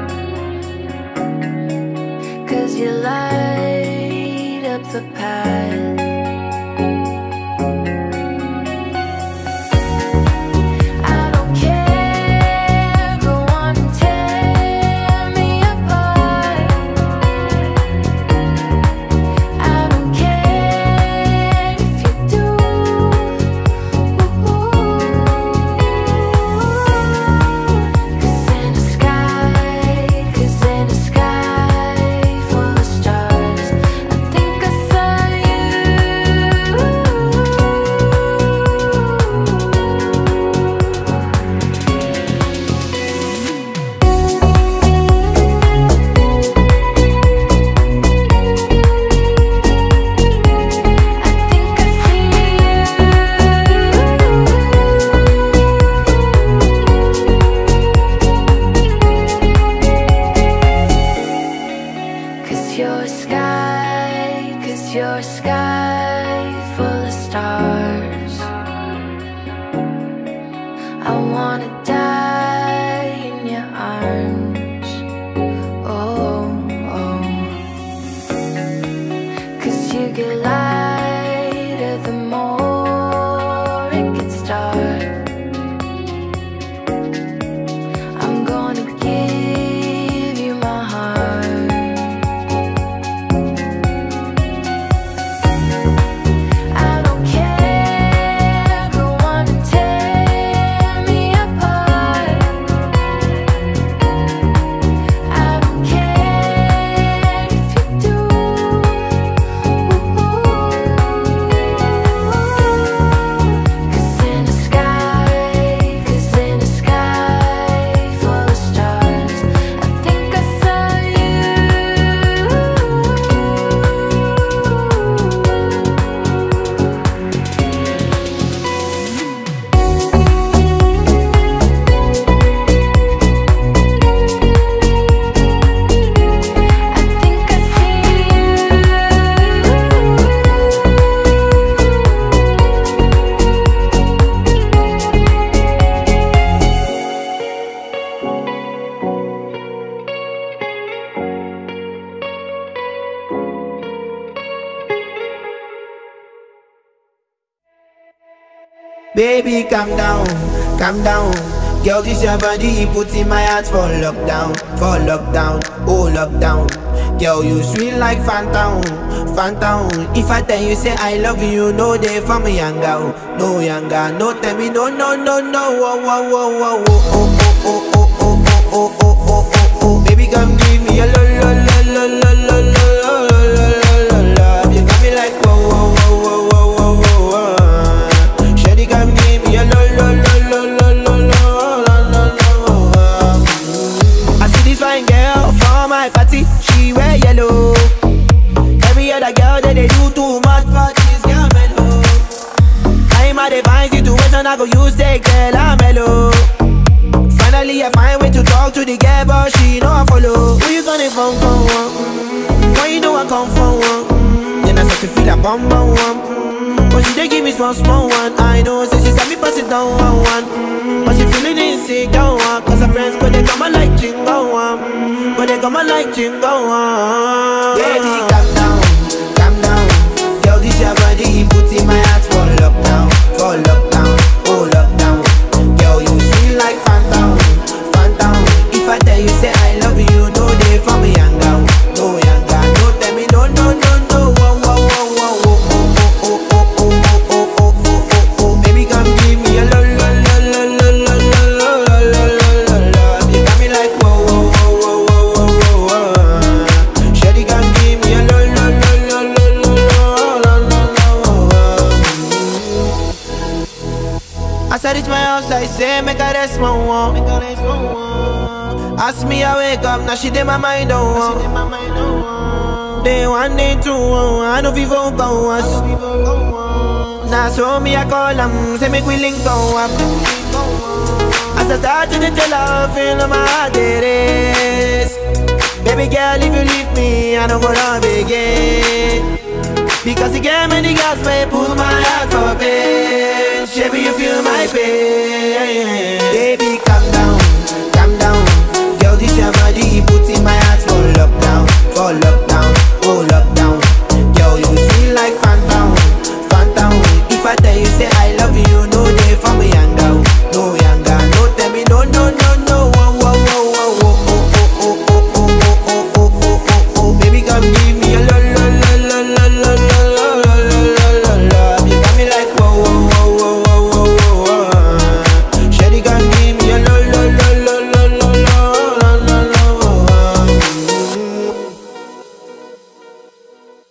[SPEAKER 1] Cause you light up the path. Full of stars, I think I saw you
[SPEAKER 3] 'cause you're a sky full of stars. I wanna die in your arms. Oh, oh. 'Cause you get lighter the more it gets dark. I'm gonna give you my heart. I don't care, go on and tear me apart. I don't care if you do. Cause in a sky full of stars, I think I saw you. I think I see
[SPEAKER 2] Baby, calm down, calm down. Girl, this your body, put in my heart for lockdown, oh lockdown. Girl, you sweet like phantom, phantom. If I tell you say I love you, no day for me younger, no younger. No tell me no, no, no, no. Oh, oh, oh, oh, oh, oh, oh, oh, oh, oh, oh, oh, oh, oh. Baby, come give me a lo, lo, lo, lo, lo, lo, lo, lo, lo, lo, lo. You got me like whoa, whoa, whoa, whoa, whoa, whoa, whoa. Shawty, come give me a lo, lo, lo, lo, lo, lo, lo, lo, lo. I see this fine girl for my party, she wear yellow. Every other girl that they do too much, but this girl mellow. I'm at a fine situation, I go use the girl, I'm mellow. Finally I find way to talk to the girl, but she know I follow. Who you gonna phone for one? Why you know I come for one? Then I start to feel a bum bum one. But she dey give me small small one. I know, say she got me pass it down one one. But she feeling insecure one. Cause her friends go they come and like chingo one. But they come and like chingo one. Baby, calm down, calm down. Girl, this your body, put in my heart for lockdown, oh lockdown. Girl, you feel like phantom, phantom. If I tell you say I love you, no day for me younger, no younger. No tell me no, no, no, no. Oh, oh, oh, oh, oh, oh, oh, oh, oh, oh, oh, oh, oh. Baby, come give me a lo, lo, lo, lo, lo, lo, lo, lo, lo, lo, lo. You got me like whoa, whoa, whoa, whoa, whoa, whoa, whoa. Shawty, come give me a lo, lo, lo, lo, lo, lo, lo, lo, lo. As I reach my house, I say, make a rest, my one. Ask me, I wake up, now she did my mind on one. Day one, day two, I know people go us. Now so me, I call them, say make we link go up. As I start to tell her, feel on my heart it is. Baby girl, if you leave me, I don't go love again. Because you gave me the gas, may pull my heart for pain. Baby, you feel my pain. Baby, calm down, calm down. Girl, this your body, put in my heart for lockdown, oh lockdown. Girl, you feel like phantom, phantom. If I tell you say I love you, no day for me younger, no younger. No tell me no, no, no, no. Oh, oh, oh, oh, oh, oh, oh, oh, oh, oh, oh, oh, oh, oh. Baby, come give me a lo, lo, lo, lo, lo, lo, lo, lo, lo, lo, lo. You got me like whoa, whoa, whoa, whoa, whoa, whoa, whoa. Shawty, come give me a lo, lo, lo, lo, lo, lo, lo, lo, lo, lo.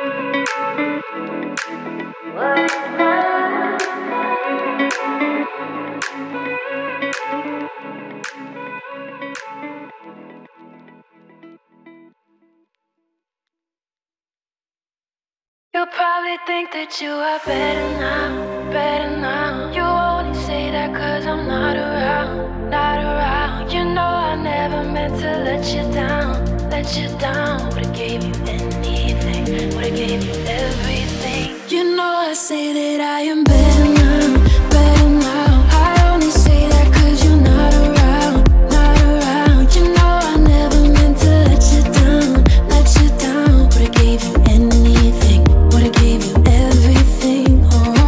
[SPEAKER 3] You probably think that you are better now, better now. You only say that cause I'm not around, not around. You know I never meant to let you down, let you down. Would've gave you anything, would've gave you everything. You know I say that I am better now, better now. I only say that cause you're not around, not around. You know I never meant to let you down, let you down. Would've gave you anything, would've gave you everything.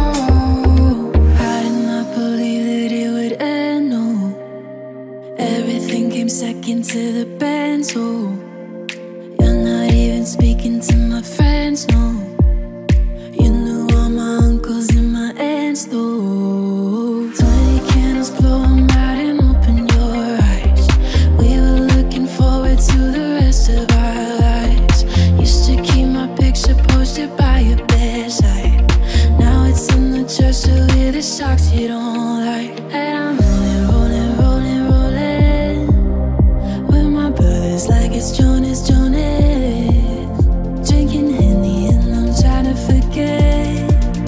[SPEAKER 3] Oh, I did not believe that it would end, no. Everything came second to the band, so you're not even speaking to my friends, no. You knew all my uncles and my aunts, though. 20 candles, blow 'em out and open your eyes. We were looking forward to the rest of our lives. Used to keep my picture posted by your bedside. Now it's in the dresser with the socks you don't like. And I'm rolling, rolling, rolling, rolling with my brothers like it's Jonas, Jonas. Drinking Henny and I'm trying to forget,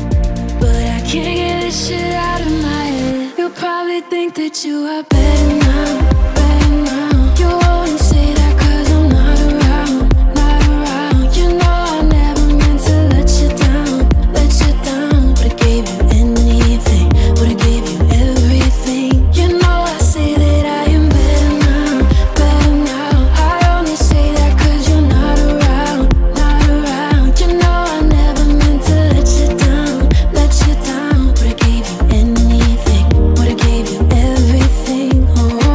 [SPEAKER 3] but I can't get this shit out of my head. You probably think that you are better now, better now. You only say that cause I'm not around, not around. You know I never meant to let you down, let you down. Would've gave you anything, would've gave you everything. You know I say that I am better now, better now. I only say that cause you're not around, not around. You know I never meant to let you down, let you down. Would've gave you anything, would've gave you everything. Oh.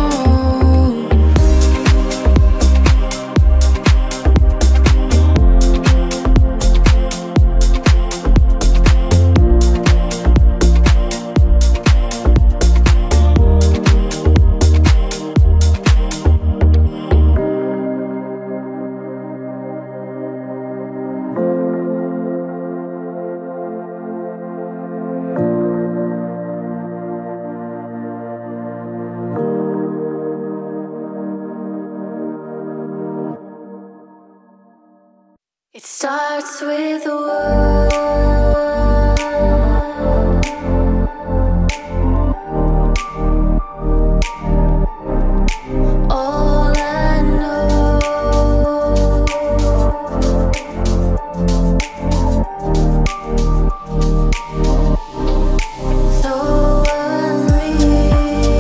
[SPEAKER 3] It starts with a word. All I know, so unreal.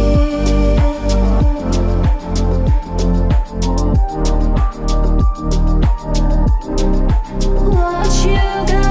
[SPEAKER 3] Watch you go.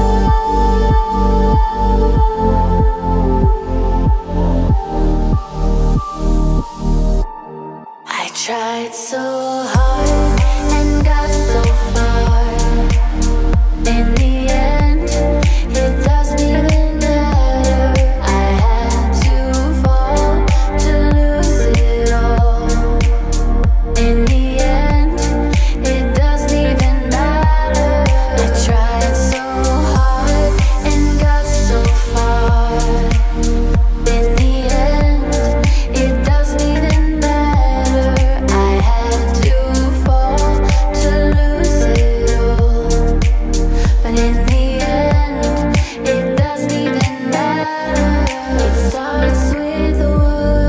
[SPEAKER 3] I tried so hard and got so far. In the end, it doesn't even matter. I had to fall to lose it all. In the end, it doesn't even matter. I tried so hard and got so far. In the end, it doesn't even matter. I had to fall to lose it all. But in the end, it doesn't even matter. It starts with a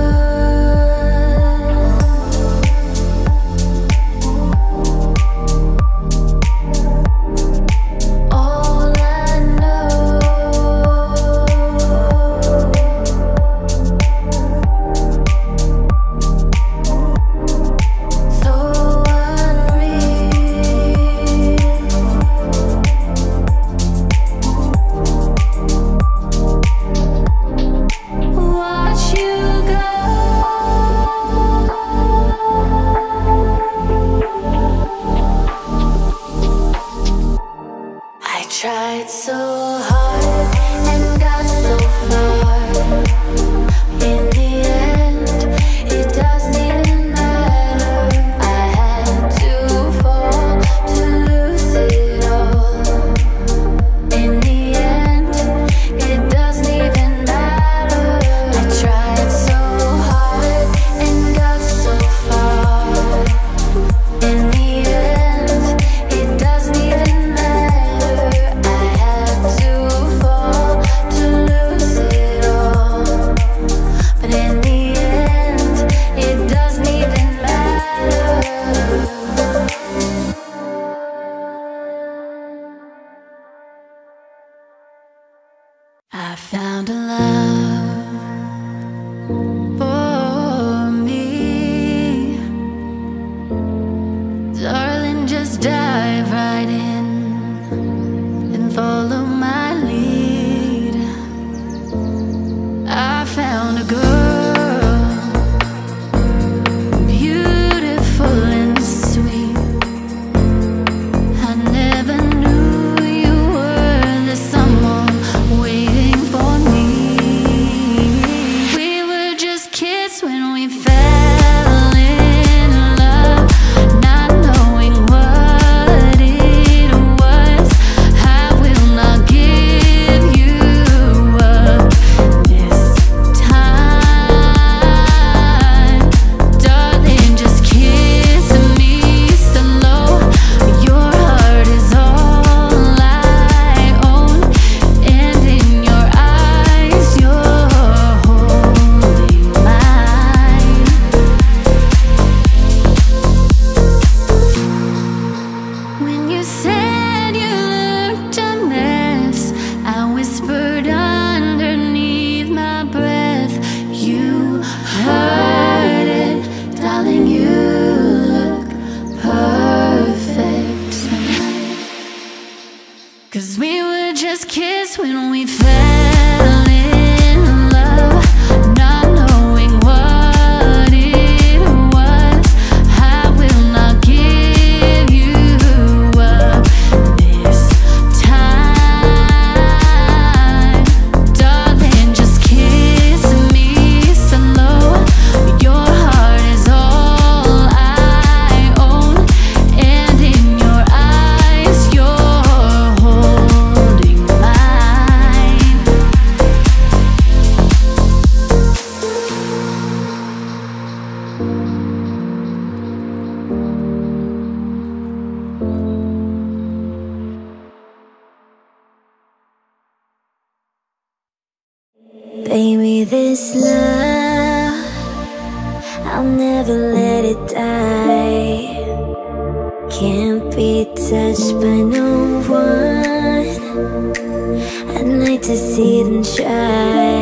[SPEAKER 3] word. All I know, so unreal. Watch you go. I tried so hard and got so far. In the end, it doesn't even matter. I had to fall to lose it all. found a love for me. Darling, just dive right in and follow my lead. I found a girl, beautiful and sweet. I never knew you were the someone waiting for me. We were just kids when we fell in love, not knowing what it was. I will not give you up this time. Darling, just kiss me slow. Your heart is all I own, and in your eyes you're holding mine. When you said you looked a mess, I whispered underneath my breath. You heard it, darling, you look perfect tonight. 'Cause we were just kids when we fell in love, not knowing what it was. I will not give you up this time. Darling, just kiss me slow. Your heart is all I own, and in your eyes you're holding mine.
[SPEAKER 5] Baby, this love, I'll never let it die. Can't be touched by no one. I'd like to see them try.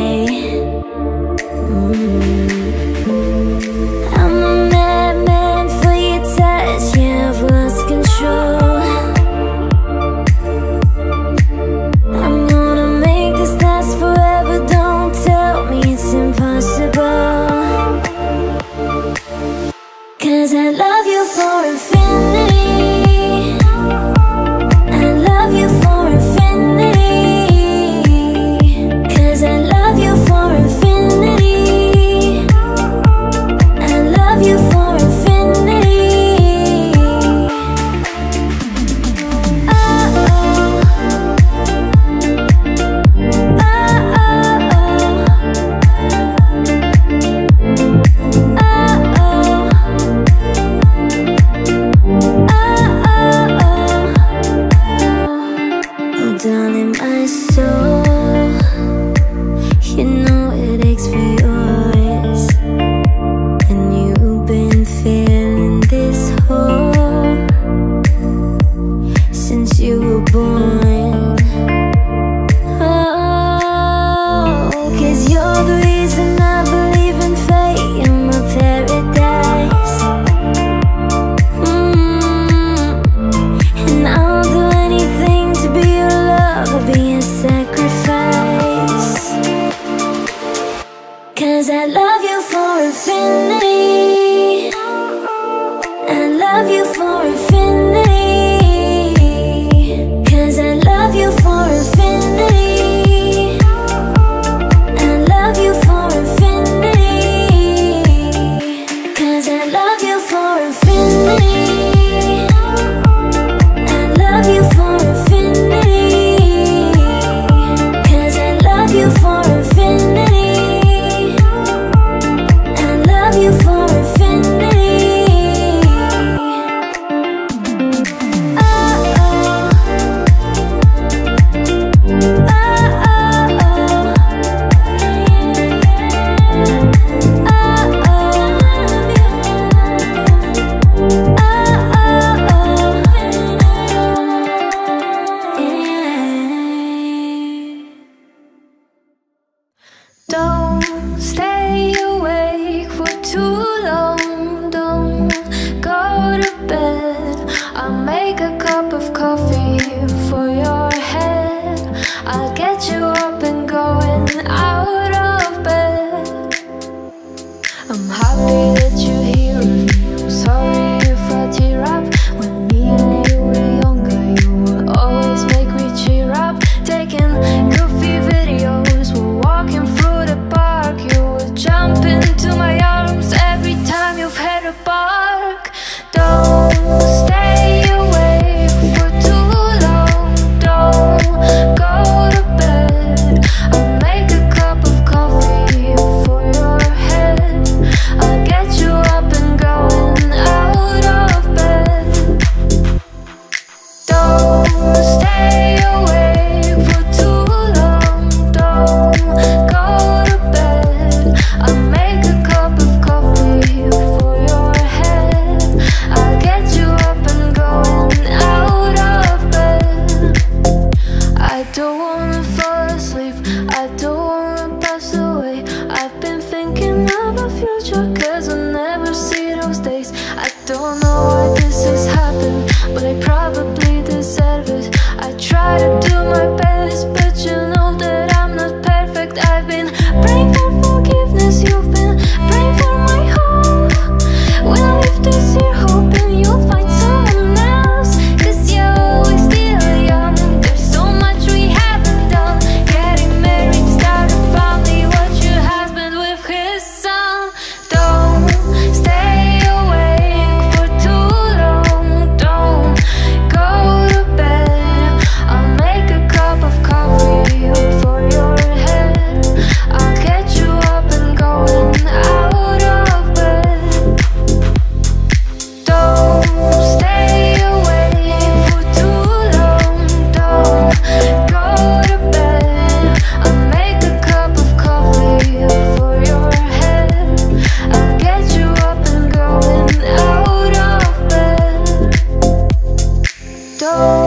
[SPEAKER 5] I'm a madman for your touch, yeah, I've lost control. I'm gonna make this last forever, don't tell me it's impossible. 'Cause I love you for infinity. I love you for infinity. 'Cause I love you for infinity.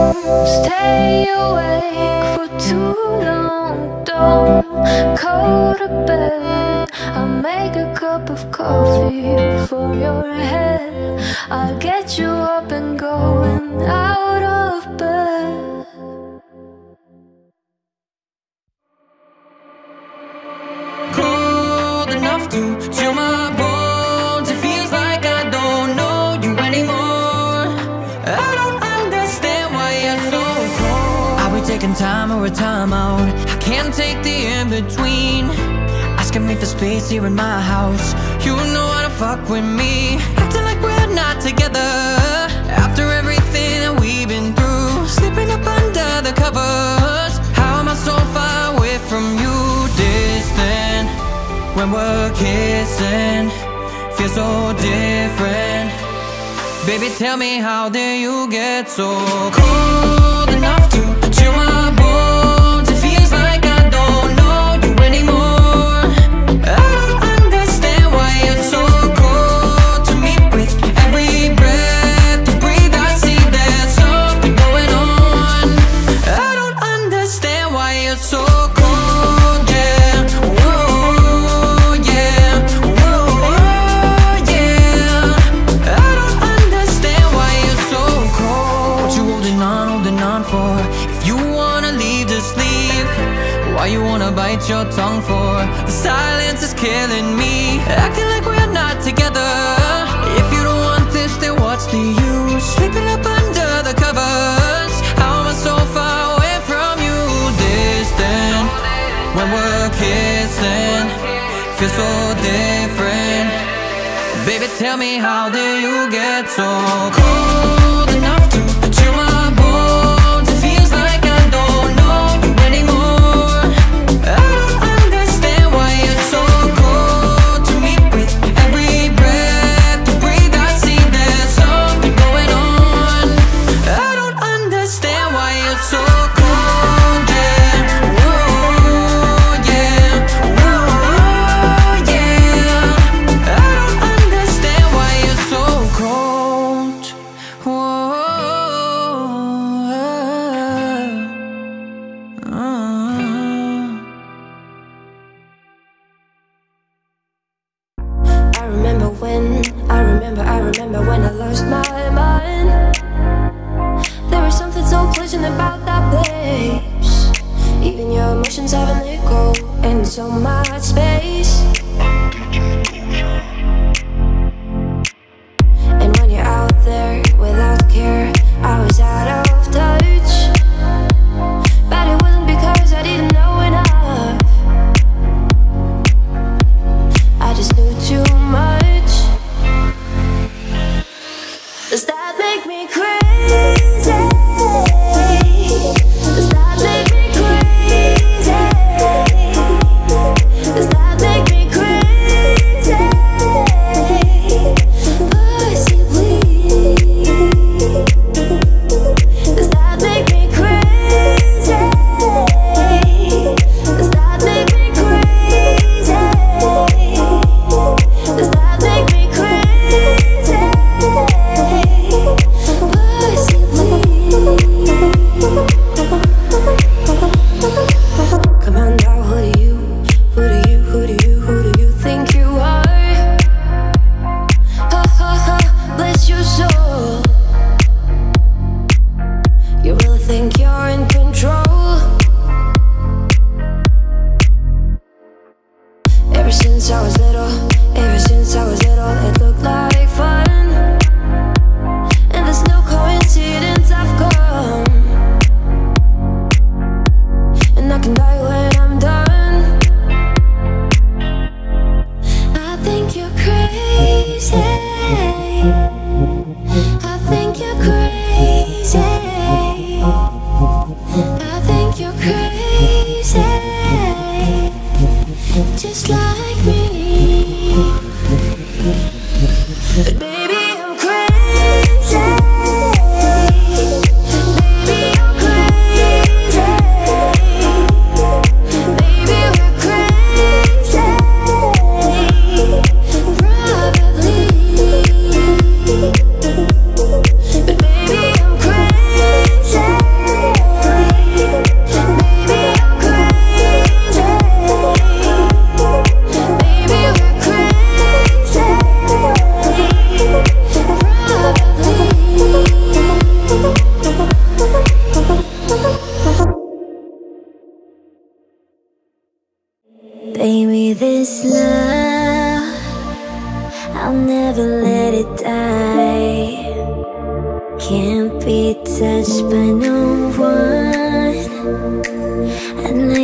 [SPEAKER 3] stay awake for too long. Don't go to bed. I'll make a cup of coffee for your head. I'll get you up and going out of bed.
[SPEAKER 4] Cold enough to chill my bones. It feels like I don't know you anymore. I don't understand why you're so cold. Are we taking time or a time out? I can't take the in-between. Asking me for space here in my house. You know how to fuck with me. Acting like we're not together. After everything that we've been through, slipping up under the covers. How am I so far away from you? Distant when we're kissing, feels so different. Baby, tell me, how did you get so cold enough to chill my bones? It feels like I don't know you anymore. I don't understand why you're so cold to me. With every breath you breathe, I see there's something going on. I don't understand why you're so cold, yeah. Whoa, yeah. Whoa, yeah. I don't understand why you're so cold. What you holding on for? If you wanna leave, just leave. Why you wanna bite your tongue for? The silence is killing me. Acting like we're not together. If you don't want this, then what's the use? Sleeping up under the covers. How am I so far away from you? Distant when we're kissing, feels so different. Baby, tell me, how did you get so cold enough to chill my bones? It feels like I don't know you anymore. I don't understand why you're so cold to me. With every breath you breathe, I see there's something going on. I don't understand why you're so cold, yeah. Whoa, yeah. Whoa, yeah. I don't understand why you're so cold. Whoa.
[SPEAKER 5] I remember when I lost my mind. There was something so pleasant about that place. Even your emotions have an echo in so much space. And when you're out there without care, I was out of touch. But it wasn't because I didn't know enough. I just knew too much. Does that make me crazy? Does that make me crazy? Does that make me crazy?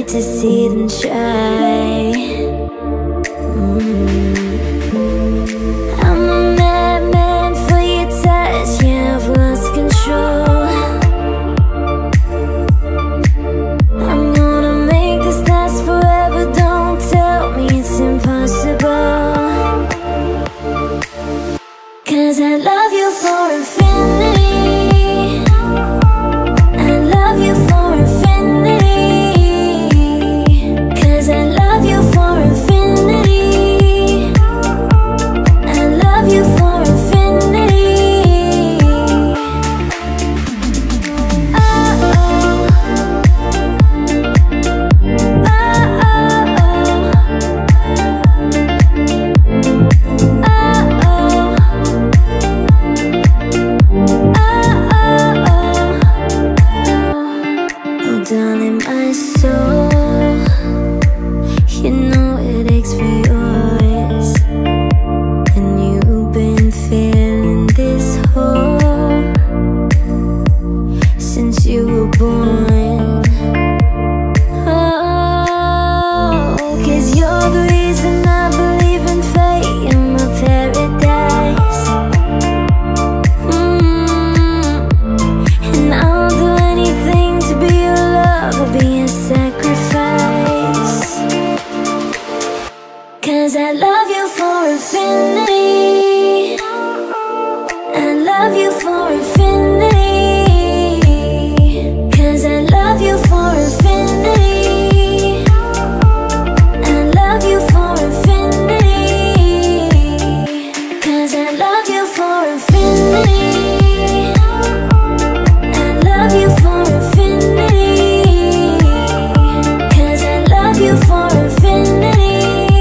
[SPEAKER 5] to see them try. I'm a madman for your touch, yeah, I've lost control. I'm gonna make this last forever, don't tell me it's impossible. 'Cause I love you for infinity. I love you for infinity. 'Cause I love you for infinity. I love you for infinity. Oh, oh. Oh, oh, darling, my soul, you know it aches for yours, and you've been feeling this hole since you were born. Oh, 'cause you're the reason I believe in fate, you're my paradise. And I'll do anything to be your love, or be a sacrifice. 'Cause I love you for infinity. I love you for infinity. 'Cause I love you for infinity. I love you for infinity. 'Cause I love you for infinity. I love you for infinity. 'Cause I love you for infinity.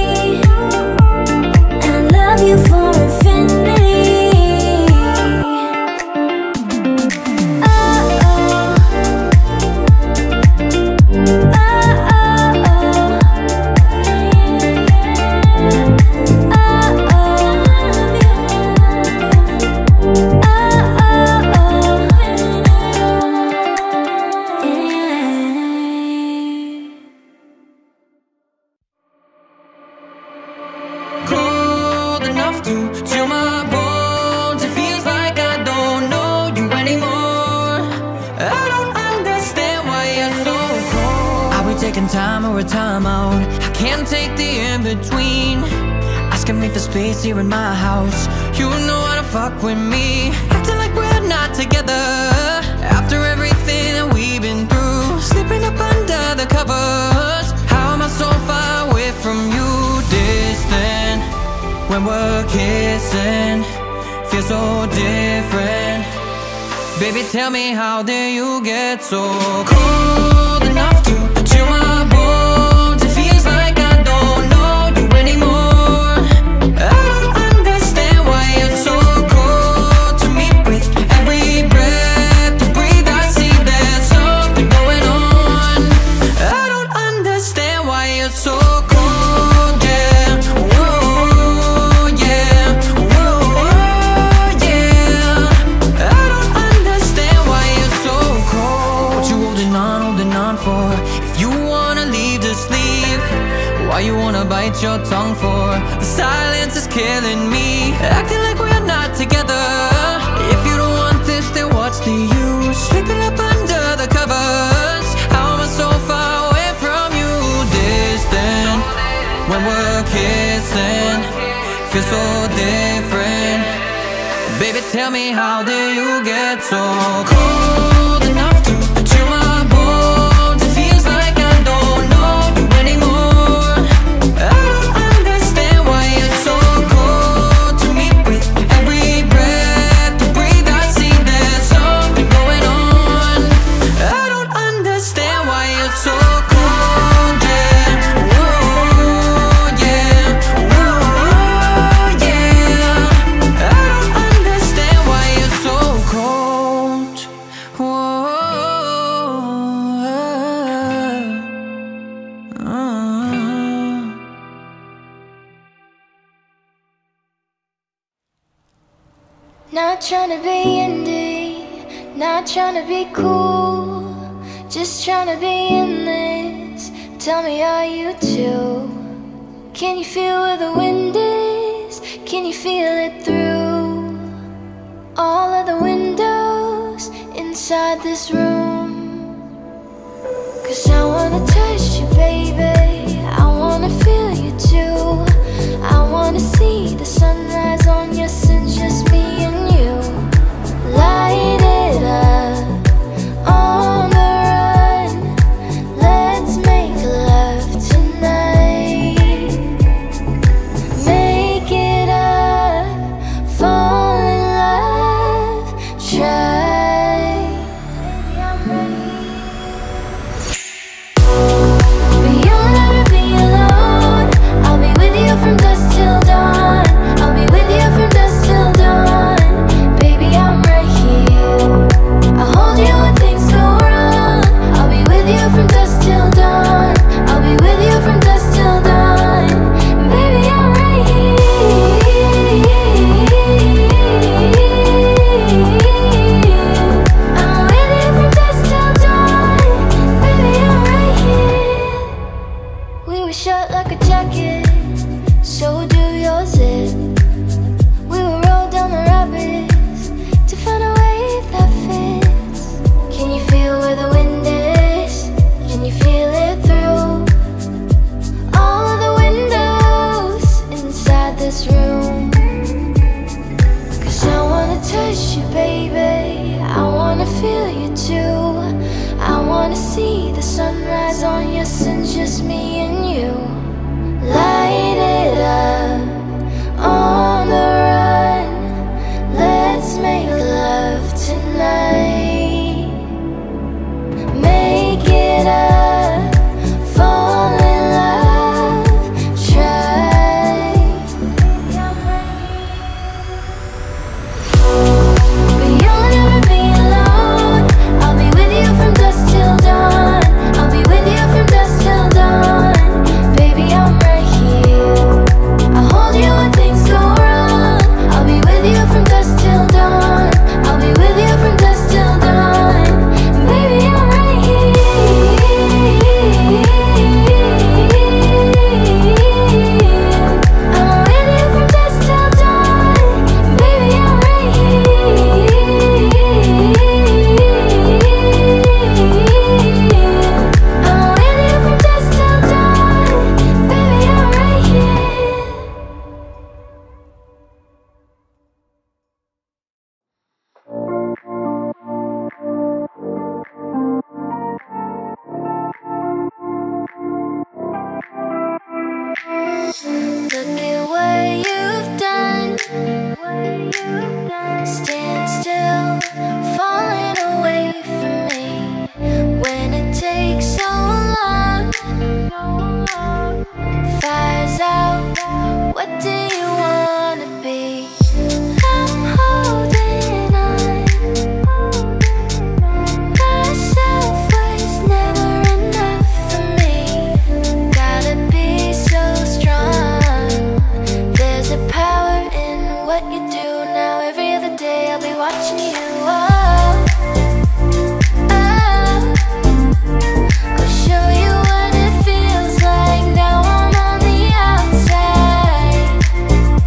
[SPEAKER 5] I love you for infinity. Oh, oh. Oh,
[SPEAKER 4] Cold enough to chill my bones. It feels like I don't know you anymore. I don't understand why you're so cold. Are we taking time or a time out? I can't take the in-between. Asking me for space here in my house. You know how to fuck with me. Acting like we're not together. After everything that we've been through, slipping up under the covers. How am I so far away from you? Distant when we're kissing, feel so different. Baby, tell me, how did you get so cold enough to chill my bones? It feels like I don't know you anymore. I don't understand why you're so cold to me. With every breath you breathe, I see there's something going on. I don't understand why you're so cold, yeah. Whoa, yeah. Whoa, yeah. I don't understand why you're so cold. What you holding on for? If you wanna leave, just leave. Why you wanna bite your tongue for? The silence is killing me. Acting like we're not together. If you don't want this, then what's the use? Slipping up under the covers. How am I so far away from you? Distant when we're kissing, feel so different. Baby, tell me, how did you get so cold enough to chill my bones? It feels like I don't know you anymore. I don't understand why you're so cold to me. With every breath you breathe, I see there's something going on. I don't understand why you're so cold, yeah. Whoa, yeah. Whoa, yeah. I don't understand why you're so cold.
[SPEAKER 1] Not tryna be indie, not tryna be cool, just tryna be in this Tell me, are you too? Can you feel where the wind is? Can you feel it through all of the windows inside this room? 'Cause I wanna touch you, baby, I wanna feel you too. I wanna see the sunrise on your sins, just me and you. Light it up on the run. Let's make love tonight. Make it up, fall in love, try. Baby, I'm ready. But you'll never be alone. I'll be with you from dusk till dawn. I'll be with you from dusk till dawn. Baby, I'm right here. I'll hold you when things go wrong. I'll be with you from dusk till dawn. I'll be with you from dusk till dawn. Baby, I'm right here. I'm with you from dusk till dawn. Baby, I'm right here. We were shut like a jacket, so do yours it. We will roll down the rapids to find a wave that fits. Can you feel where the wind is? Can you feel it through all of the windows inside this room? 'Cause I wanna touch you, baby, I wanna feel you too. I wanna see the sunrise on your sins, just me and you. Light it up on the run. Let's make love tonight. Make it up, fall in love, try. Baby, I'm ready. But you'll never be alone. I'll be with you from dusk till dawn. I'll be with you from dusk till dawn. Baby, I'm right here. I'll hold you when things go wrong. I'll be with you from dusk till dawn. I'll be with you from dusk till dawn. Baby, I'm right here. I'm with you from dusk till dawn. Baby, I'm right here. I'm with you from dusk till dawn. Baby, I'm right here. Look at what you've done. Stand still, falling away from me. When it takes so long, fires out. What do you wanna be? I'm holding on. Myself was never enough for me. Gotta be so strong. There's a power in what you do now. Every other day I'll be watching you. I'll show you what it feels like. Now I'm on the outside.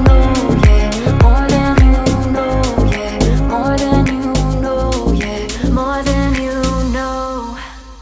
[SPEAKER 5] know, yeah. More than you know, yeah. More than you know, yeah. More than you know.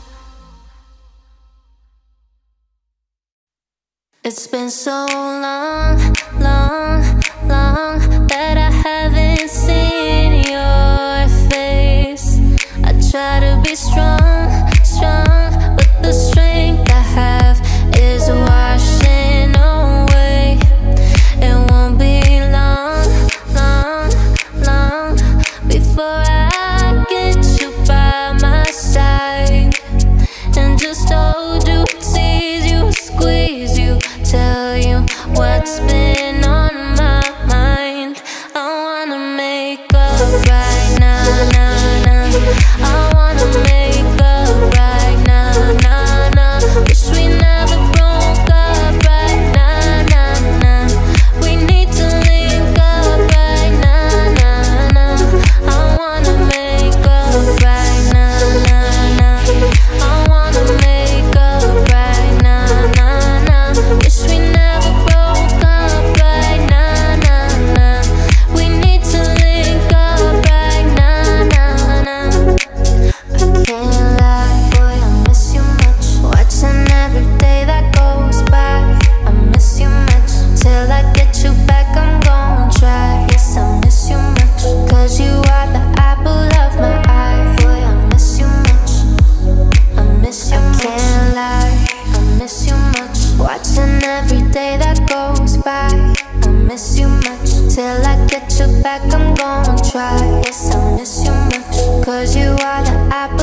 [SPEAKER 5] It's been so long, long, long that I haven't seen your face. I try to be strong, strong, but the strength I have is washing away. It won't be long, long, long before I get you by my side and just hold you, tease you, squeeze you, tell you what's been on my mind. I wanna make up right now, nah, nah. I wanna make up right now, nah, nah. Wish we never broke up right now, nah, nah. We need to link up right now, nah, nah. I wanna make up right now, nah, nah. I wanna make up right now, nah, nah. Wish we never broke up right now, nah, nah. We need to link up right now, nah, nah. I can't lie, boy, I miss you much. Watching every day that goes by, I miss you much. Till I get you back, I'm gon' try. Yes, I miss you much, 'cause you are the apple of my eye. Boy, I miss you much, I miss you much. I can't lie, I miss you much. Watching every day that goes by, I miss you much. Till I get you back, I'm gon' try. Yes, I miss you much, 'cause you are the apple